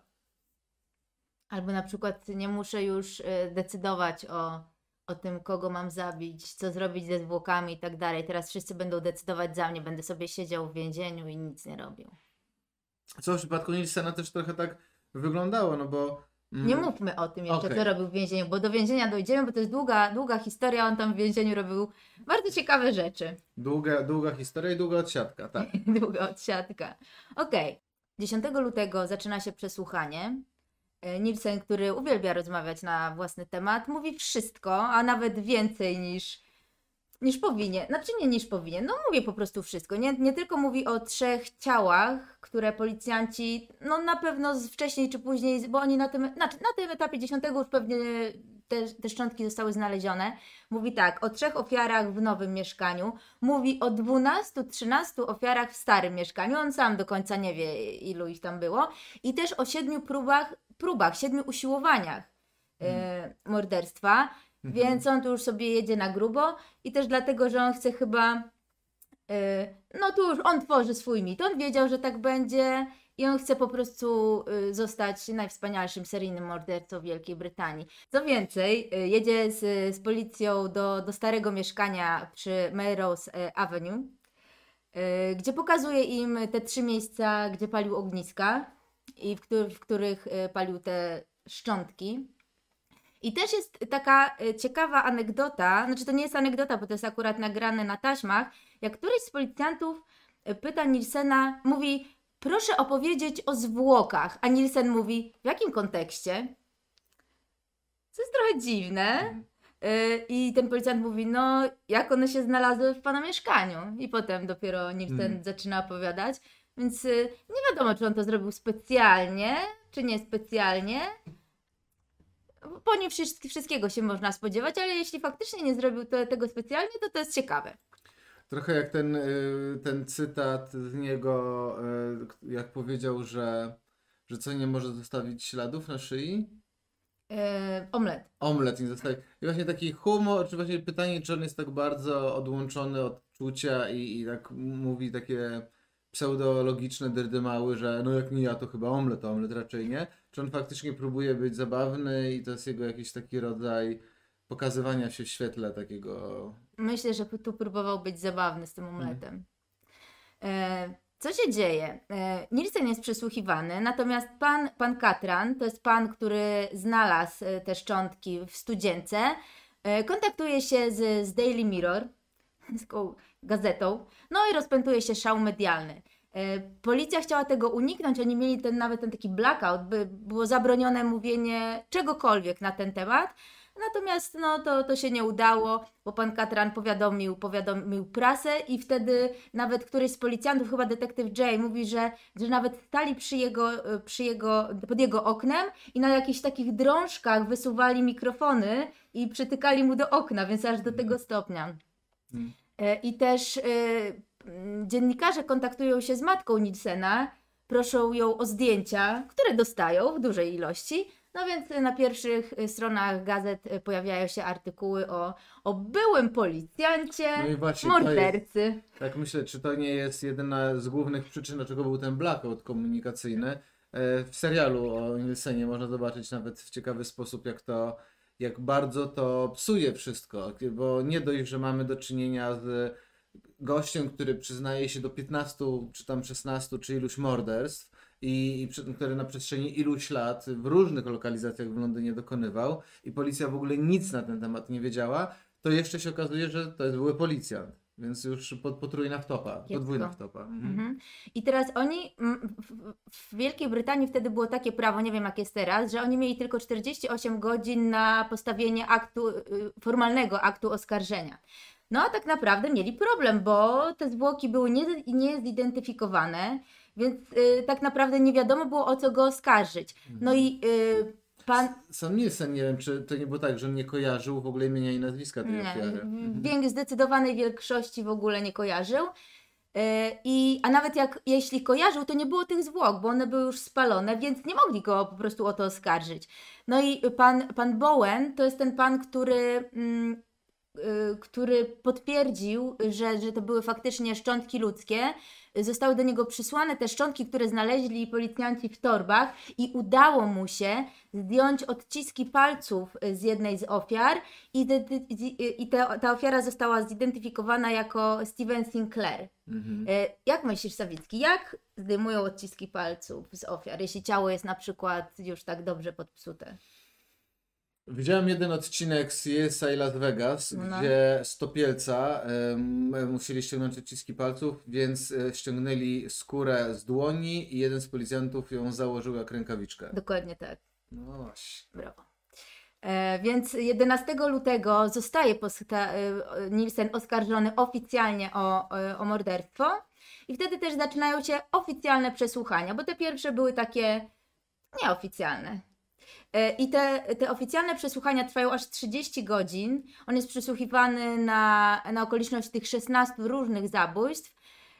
Albo na przykład nie muszę już y, decydować o, o tym, kogo mam zabić, co zrobić ze zwłokami i tak dalej. Teraz wszyscy będą decydować za mnie, będę sobie siedział w więzieniu i nic nie robił. Co w przypadku Nilsena też trochę tak wyglądało, no bo... mm, Nie mówmy o tym jeszcze, Okej. co robił w więzieniu, bo do więzienia dojdziemy, bo to jest długa, długa historia. On tam w więzieniu robił bardzo ciekawe rzeczy. Długa, długa historia i długa odsiadka, tak. Długa odsiadka. Okej. dziesiątego lutego zaczyna się przesłuchanie. E, Nielsen, który uwielbia rozmawiać na własny temat, mówi wszystko, a nawet więcej niż, niż powinien. Znaczy nie niż powinien, no mówi po prostu wszystko. Nie, nie tylko mówi o trzech ciałach, które policjanci, no na pewno z- wcześniej czy później, bo oni na tym, znaczy na tym etapie dziesiątego już pewnie te, te szczątki zostały znalezione. Mówi tak, o trzech ofiarach w nowym mieszkaniu, mówi o dwunastu, trzynastu ofiarach w starym mieszkaniu, on sam do końca nie wie, ilu ich tam było, i też o siedmiu próbach, próbach, siedmiu usiłowaniach e, morderstwa, więc on tu już sobie jedzie na grubo i też dlatego, że on chce chyba, e, no tu już on tworzy swój mit, on wiedział, że tak będzie i on chce po prostu y, zostać najwspanialszym seryjnym mordercą Wielkiej Brytanii. Co więcej, y, jedzie z, z policją do, do starego mieszkania przy Melrose y, Avenue, y, gdzie pokazuje im te trzy miejsca, gdzie palił ogniska i w, których, w których y, palił te szczątki. I też jest taka y, ciekawa anegdota, znaczy to nie jest anegdota, bo to jest akurat nagrane na taśmach, jak któryś z policjantów y, pyta Nilsena, mówi: proszę opowiedzieć o zwłokach, a Nilsen mówi: w jakim kontekście? Co jest trochę dziwne. Y, I ten policjant mówi: no, jak one się znalazły w pana mieszkaniu. I potem dopiero Nilsen Mhm. zaczyna opowiadać. Więc y, nie wiadomo, czy on to zrobił specjalnie, czy nie specjalnie. Po nim wszyst- wszystkiego się można spodziewać, ale jeśli faktycznie nie zrobił to, tego specjalnie, to to jest ciekawe. Trochę jak ten, y, ten cytat z niego, y, jak powiedział, że, że co nie może zostawić śladów na szyi? Yy, omlet. Omlet nie zostawi. I właśnie taki humor, czy właśnie pytanie, czy on jest tak bardzo odłączony od czucia i, i tak mówi takie pseudologiczne dyrdymały, że no jak nie ja, to chyba omlet, a omlet raczej nie. Czy on faktycznie próbuje być zabawny i to jest jego jakiś taki rodzaj pokazywania się w świetle takiego... Myślę, że tu próbował być zabawny z tym omletem. E, co się dzieje? E, Nielsen jest przesłuchiwany, natomiast pan, pan Katran, to jest pan, który znalazł e, te szczątki w studzience, e, kontaktuje się z, z Daily Mirror, z taką gazetą, no i rozpętuje się szał medialny. E, Policja chciała tego uniknąć, oni mieli ten, nawet ten taki blackout, by było zabronione mówienie czegokolwiek na ten temat. Natomiast no, to, to się nie udało, bo pan Katran powiadomił, powiadomił prasę i wtedy nawet któryś z policjantów, chyba detektyw Jay, mówi, że, że nawet stali przy jego, przy jego, pod jego oknem i na jakichś takich drążkach wysuwali mikrofony i przytykali mu do okna, więc aż do tego stopnia. Mm. E, I też e, m, dziennikarze kontaktują się z matką Nilsena, proszą ją o zdjęcia, które dostają w dużej ilości. No więc na pierwszych stronach gazet pojawiają się artykuły o, o byłym policjancie, No i właśnie to jest, mordercy. tak myślę, czy to nie jest jedyna z głównych przyczyn, dlaczego był ten blackout komunikacyjny. E, W serialu o Nielsenie można zobaczyć nawet w ciekawy sposób, jak to, jak bardzo to psuje wszystko, bo nie dość, że mamy do czynienia z gościem, który przyznaje się do piętnastu, czy tam szesnastu, czy iluś morderstw, i, i przy- który na przestrzeni iluś lat w różnych lokalizacjach w Londynie dokonywał i policja w ogóle nic na ten temat nie wiedziała, to jeszcze się okazuje, że to jest były policjant. Więc już pod, potrójna wtopa, Kiepsko. podwójna wtopa. Mhm. Mhm. I teraz oni, mm, w, w Wielkiej Brytanii wtedy było takie prawo, nie wiem jak jest teraz, że oni mieli tylko czterdzieści osiem godzin na postawienie aktu, y, formalnego aktu oskarżenia. No a tak naprawdę mieli problem, bo te zwłoki były nie, niezidentyfikowane, więc y, tak naprawdę nie wiadomo było, o co go oskarżyć. No i y, pan... Sam Nielsen, nie wiem, czy to nie było tak, że nie kojarzył w ogóle imienia i nazwiska tej Nie, ofiary. w wiek zdecydowanej większości w ogóle nie kojarzył. E, I, a nawet jak, jeśli kojarzył, to nie było tych zwłok, bo one były już spalone, więc nie mogli go po prostu o to oskarżyć. No i pan, pan Bowen to jest ten pan, który, mm, y, który potwierdził, że, że to były faktycznie szczątki ludzkie. Zostały do niego przysłane te szczątki, które znaleźli policjanci w torbach i udało mu się zdjąć odciski palców z jednej z ofiar i, de, de, i te, ta ofiara została zidentyfikowana jako Steven Sinclair. Mhm. E, Jak myślisz, Sawicki, jak zdejmują odciski palców z ofiar, jeśli ciało jest na przykład już tak dobrze podpsute? Widziałem jeden odcinek z C S I Las Vegas, No. gdzie z topielca em, musieli ściągnąć odciski palców, więc e, ściągnęli skórę z dłoni i jeden z policjantów ją założył jak rękawiczkę. Dokładnie tak. No właśnie. Brawo. E, więc jedenastego lutego zostaje posta- e, Nielsen oskarżony oficjalnie o, e, o morderstwo i wtedy też zaczynają się oficjalne przesłuchania, bo te pierwsze były takie nieoficjalne. E, I te, te oficjalne przesłuchania trwają aż trzydzieści godzin. On jest przesłuchiwany na, na okoliczność tych szesnastu różnych zabójstw.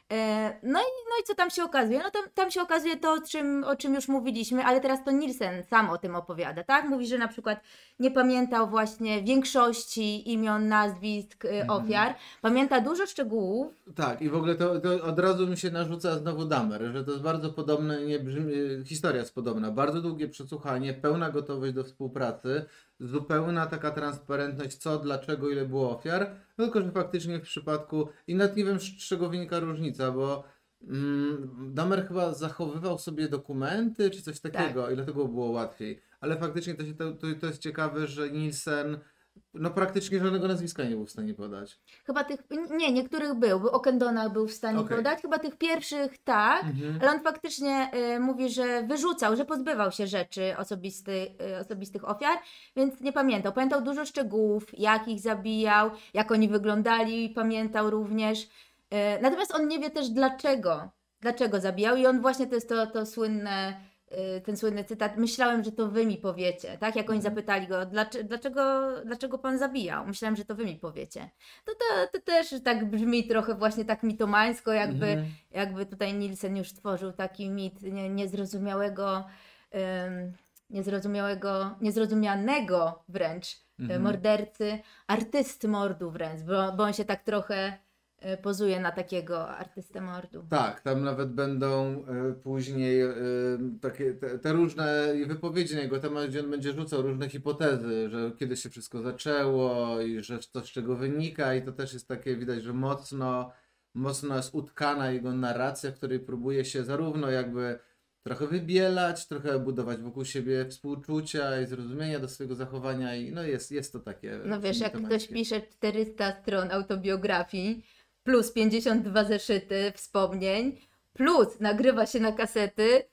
E, No i, no i co tam się okazuje? No tam, tam się okazuje to, o czym, o czym już mówiliśmy, ale teraz to Nielsen sam o tym opowiada, tak? Mówi, że na przykład nie pamiętał właśnie większości imion, nazwisk e, ofiar. Pamięta dużo szczegółów. Tak, i w ogóle to, to od razu mi się narzuca znowu Dahmer, że to jest bardzo podobne, nie brzmi, historia jest podobna. Bardzo długie przesłuchanie, pełna gotowość do współpracy, zupełna taka transparentność, co, dlaczego, ile było ofiar, tylko że faktycznie w przypadku, i nawet nie wiem, z czego wynika różnica, bo mm, Dahmer chyba zachowywał sobie dokumenty, czy coś takiego, i dlatego było łatwiej. Ale faktycznie to, się, to, to, to jest ciekawe, że Nielsen no praktycznie żadnego nazwiska nie był w stanie podać. Chyba tych, nie, niektórych był, bo Okendona był w stanie Okej. podać, chyba tych pierwszych tak, Mhm. ale on faktycznie y, mówi, że wyrzucał, że pozbywał się rzeczy osobisty, y, osobistych ofiar, więc nie pamiętał. Pamiętał dużo szczegółów, jak ich zabijał, jak oni wyglądali, pamiętał również. Y, natomiast on nie wie też dlaczego, dlaczego zabijał i on właśnie to jest to, to słynne, y, ten słynny cytat, myślałem, że to wy mi powiecie, tak? Jak oni Mhm. zapytali go, dlaczego, dlaczego, dlaczego pan zabijał? Myślałem, że to wy mi powiecie. To, to, to też tak brzmi trochę właśnie tak mitomańsko, jakby, Mhm. jakby tutaj Nielsen już tworzył taki mit nie, niezrozumiałego, ym, niezrozumiałego, niezrozumianego wręcz Mhm. y, mordercy, artysty mordu wręcz, bo, bo on się tak trochę y, pozuje na takiego artystę mordu. Tak, tam nawet będą e, później e, takie te, te różne wypowiedzi na jego temat, gdzie on będzie rzucał różne hipotezy, że kiedy się wszystko zaczęło i że to z czego wynika, i to też jest takie, widać, że mocno, mocno jest utkana jego narracja, w której próbuje się zarówno jakby trochę wybielać, trochę budować wokół siebie współczucia i zrozumienia do swojego zachowania, i no jest, jest to takie. No wiesz, jak mitomańskie. ktoś pisze czterysta stron autobiografii, plus pięćdziesiąt dwa zeszyty wspomnień, plus nagrywa się na kasety,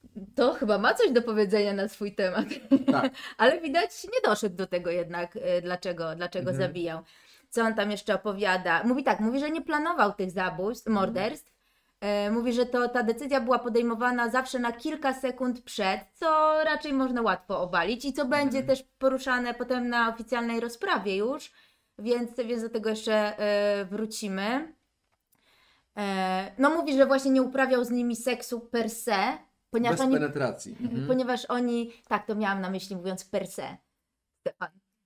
to chyba ma coś do powiedzenia na swój temat. Tak. Ale widać, nie doszedł do tego jednak, y, dlaczego, dlaczego Mhm. zabijał. Co on tam jeszcze opowiada? Mówi tak, mówi, że nie planował tych zabójstw, morderstw. E, Mówi, że to ta decyzja była podejmowana zawsze na kilka sekund przed, co raczej można łatwo obalić i co będzie Mhm. też poruszane potem na oficjalnej rozprawie już, więc, więc do tego jeszcze e, wrócimy. E, No mówi, że właśnie nie uprawiał z nimi seksu per se, ponieważ Bez oni, penetracji. Mhm. ponieważ oni, tak to miałam na myśli mówiąc per se. Stefan.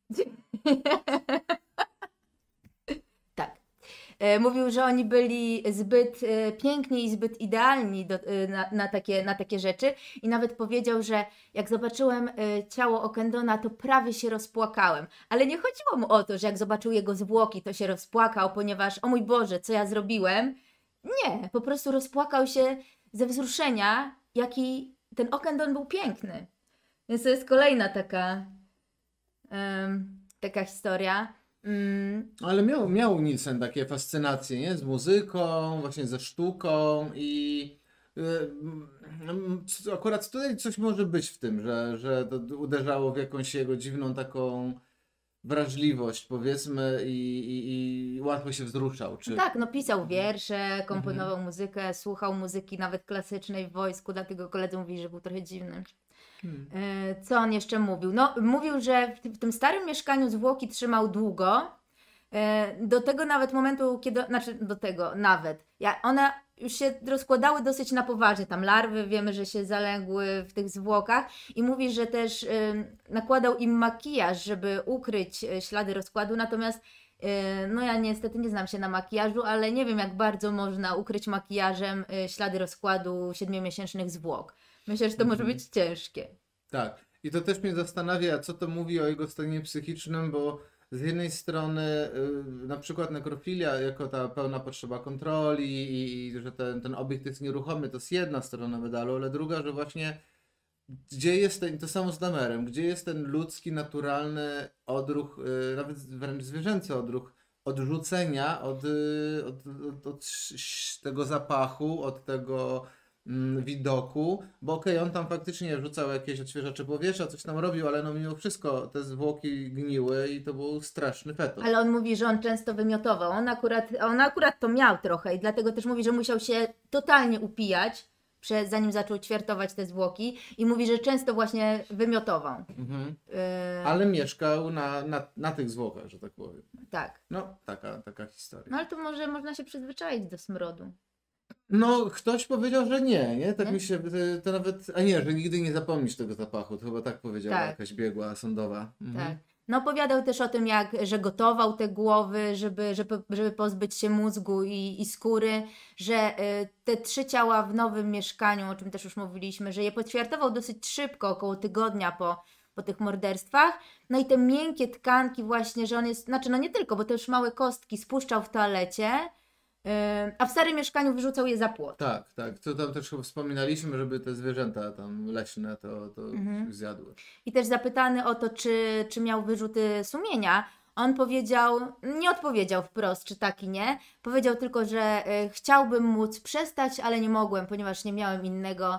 Tak. E, Mówił, że oni byli zbyt e, piękni i zbyt idealni do, e, na, na, takie, na takie rzeczy i nawet powiedział, że jak zobaczyłem e, ciało Okendona, to prawie się rozpłakałem. Ale nie chodziło mu o to, że jak zobaczył jego zwłoki, to się rozpłakał, ponieważ o mój Boże, co ja zrobiłem? Nie, po prostu rozpłakał się ze wzruszenia, jaki ten Okendon był piękny. Więc to jest kolejna taka, em, taka historia. Mm, Ale miał, miał Nielsen takie fascynacje, nie? Z muzyką, właśnie ze sztuką i y, mm, c- akurat tutaj coś może być w tym, że, że to uderzało w jakąś jego dziwną taką wrażliwość, powiedzmy, i, i, i łatwo się wzruszał. Czy... Tak, no pisał wiersze, komponował mhm. muzykę, słuchał muzyki nawet klasycznej w wojsku, dlatego koledzy mówili, że był trochę dziwny. Hmm. Co on jeszcze mówił? No, mówił, że w, w tym starym mieszkaniu zwłoki trzymał długo, do tego nawet momentu, kiedy, znaczy do tego nawet, ja, one już się rozkładały dosyć na poważnie, tam larwy, wiemy, że się zaległy w tych zwłokach i mówi, że też y, nakładał im makijaż, żeby ukryć ślady rozkładu, natomiast y, no ja niestety nie znam się na makijażu, ale nie wiem, jak bardzo można ukryć makijażem y, ślady rozkładu siedmiomiesięcznych zwłok. Myślę, że to mhm. może być ciężkie. Tak. I to też mnie zastanawia, co to mówi o jego stanie psychicznym, bo z jednej strony yy, na przykład nekrofilia jako ta pełna potrzeba kontroli i, i że ten, ten obiekt jest nieruchomy, to jest jedna strona medalu, ale druga, że właśnie gdzie jest ten, to samo z Dahmerem, gdzie jest ten ludzki, naturalny odruch, yy, nawet wręcz zwierzęcy odruch odrzucenia od, yy, od, od, od tego zapachu, od tego widoku, bo okej, okay, on tam faktycznie rzucał jakieś odświeżacze powietrza, coś tam robił, ale no mimo wszystko te zwłoki gniły i to był straszny fetos. Ale on mówi, że on często wymiotował, on akurat, on akurat to miał trochę i dlatego też mówi, że musiał się totalnie upijać, przed, zanim zaczął ćwiartować te zwłoki i mówi, że często właśnie wymiotował. Mhm. Y... Ale mieszkał na, na, na tych zwłokach, że tak powiem. Tak. No, taka, taka historia. No ale to może można się przyzwyczaić do smrodu. No, ktoś powiedział, że nie, nie? Tak nie? mi się, to, to nawet, a nie, że nigdy nie zapomnisz tego zapachu, to chyba tak powiedziała tak. jakaś biegła sądowa. Mhm. Tak. No opowiadał też o tym, jak, że gotował te głowy, żeby, żeby, żeby pozbyć się mózgu i, i skóry, że y, te trzy ciała w nowym mieszkaniu, o czym też już mówiliśmy, że je poćwiartował dosyć szybko, około tygodnia po, po tych morderstwach. No i te miękkie tkanki właśnie, że on jest, znaczy no nie tylko, bo też małe kostki spuszczał w toalecie, a w starym mieszkaniu wyrzucał je za płot. Tak, tak. To tam też wspominaliśmy, żeby te zwierzęta tam leśne to, to mhm. zjadły. I też zapytany o to, czy, czy miał wyrzuty sumienia, on powiedział, nie odpowiedział wprost, czy tak i nie. Powiedział tylko, że y, chciałbym móc przestać, ale nie mogłem, ponieważ nie miałem innego,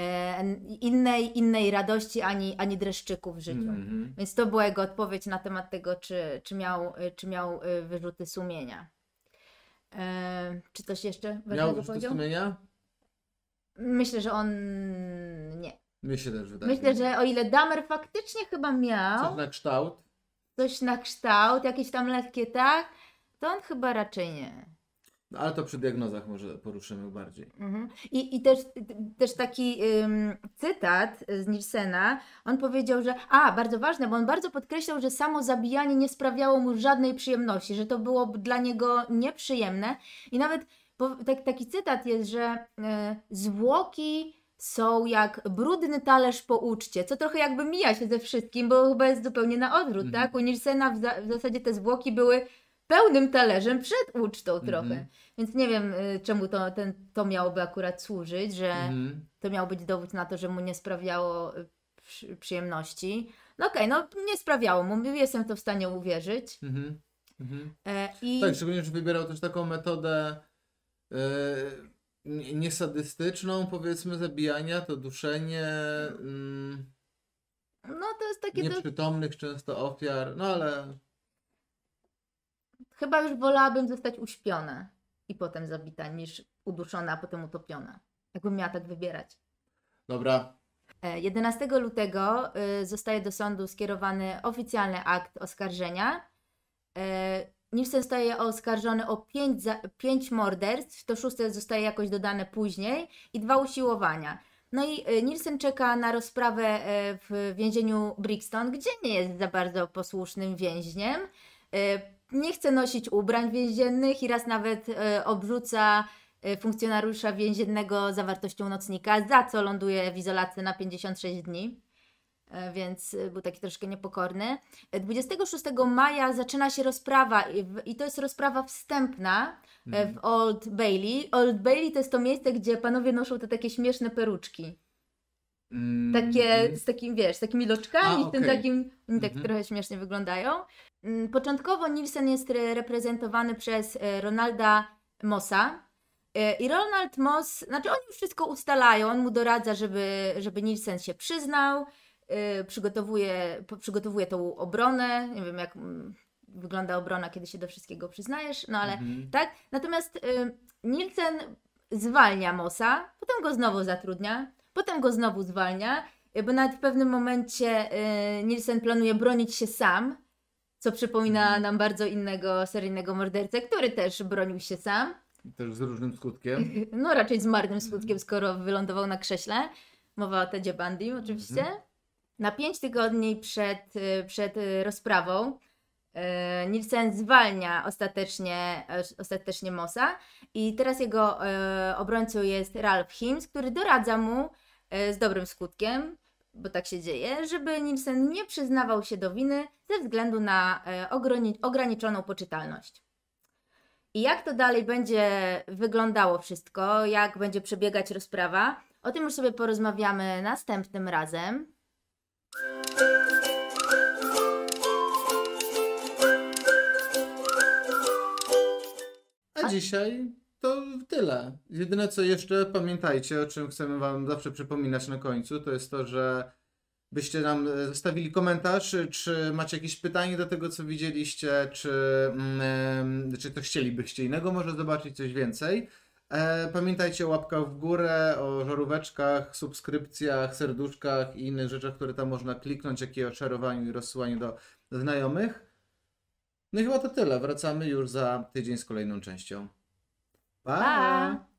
y, innej, innej radości ani, ani dreszczyku w życiu. Mhm. Więc to była jego odpowiedź na temat tego, czy, czy miał, y, czy miał y, wyrzuty sumienia. Eee, czy coś jeszcze miał wyrzuty sumienia? Myślę, że on nie. Mi się też wydaje. Myślę, że o ile Dahmer faktycznie chyba miał coś na kształt, coś na kształt, jakieś tam lekkie, tak, to on chyba raczej nie. No, ale to przy diagnozach może poruszymy bardziej. Mhm. I, i też, też taki ym, cytat z Nielsena, on powiedział, że, a bardzo ważne, bo on bardzo podkreślał, że samo zabijanie nie sprawiało mu żadnej przyjemności, że to było dla niego nieprzyjemne i nawet po, tak, taki cytat jest, że y, zwłoki są jak brudny talerz po uczcie, co trochę jakby mija się ze wszystkim, bo chyba jest zupełnie na odwrót, mhm. tak? U Nielsena w, za, w zasadzie te zwłoki były pełnym talerzem przed ucztą trochę. Mm-hmm. Więc nie wiem, y, czemu to, ten, to miałoby akurat służyć, że mm-hmm. to miał być dowód na to, że mu nie sprawiało y, przy, przyjemności. No okej, okay, no nie sprawiało mu, jestem w to w stanie uwierzyć. Mm-hmm. Mm-hmm. E, i... Tak, szczególnie, że wybierał też taką metodę y, niesadystyczną, powiedzmy, zabijania, to duszenie y, no to jest takie nieprzytomnych do... często ofiar, no ale... Chyba już wolałabym zostać uśpiona i potem zabita, niż uduszona, a potem utopiona. Jakbym miała tak wybierać. Dobra. jedenastego lutego zostaje do sądu skierowany oficjalny akt oskarżenia. Nielsen zostaje oskarżony o pięć, za, pięć morderstw, to szóste zostaje jakoś dodane później i dwa usiłowania. No i Nielsen czeka na rozprawę w więzieniu Brixton, gdzie nie jest za bardzo posłusznym więźniem. Nie chce nosić ubrań więziennych i raz nawet e, obrzuca e, funkcjonariusza więziennego zawartością nocnika, za co ląduje w izolacji na pięćdziesiąt sześć dni, e, więc był taki troszkę niepokorny. dwudziestego szóstego maja zaczyna się rozprawa i, w, i to jest rozprawa wstępna e, w Old Bailey. Old Bailey to jest to miejsce, gdzie panowie noszą te takie śmieszne peruczki. Mm. Takie z takim, wiesz, z takimi loczkami, A, okay. z tym takim, oni tak mm-hmm. trochę śmiesznie wyglądają. Początkowo Nielsen jest reprezentowany przez Ronalda Mossa i Ronald Moss, znaczy oni już wszystko ustalają, on mu doradza, żeby, żeby Nielsen się przyznał y, przygotowuje, po- przygotowuje tą obronę, nie wiem jak mm, wygląda obrona, kiedy się do wszystkiego przyznajesz, no ale Mhm. tak. Natomiast y, Nielsen zwalnia Mossa, potem go znowu zatrudnia, potem go znowu zwalnia, y, bo nawet w pewnym momencie y, Nielsen planuje bronić się sam, co przypomina Mhm. nam bardzo innego seryjnego mordercę, który też bronił się sam. Też z różnym skutkiem. No raczej z marnym skutkiem, skoro wylądował na krześle. Mowa o Tedzie Bundy oczywiście. Mhm. Na pięć tygodni przed, y, przed y, rozprawą y, Nielsen zwalnia ostatecznie, e, ostatecznie Mossa i teraz jego y, obrońcą jest Ralph Himes, który doradza mu y, z dobrym skutkiem, bo tak się dzieje, żeby Nielsen nie przyznawał się do winy ze względu na y, ograni- ograniczoną poczytalność. I jak to dalej będzie wyglądało wszystko, jak będzie przebiegać rozprawa, o tym już sobie porozmawiamy następnym razem. A dzisiaj to tyle. Jedyne co jeszcze pamiętajcie, o czym chcemy wam zawsze przypominać na końcu, to jest to, że byście nam e, zostawili komentarz, czy- czy macie jakieś pytanie do tego, co widzieliście, czy, mm, em, czy coś chcielibyście innego, może zobaczyć coś więcej. E, pamiętajcie o łapkach w górę, o żaróweczkach, subskrypcjach, serduszkach i innych rzeczach, które tam można kliknąć, jak i o szerowaniu i rozsyłaniu do znajomych. No i chyba to tyle. Wracamy już za tydzień z kolejną częścią. Pa! Pa!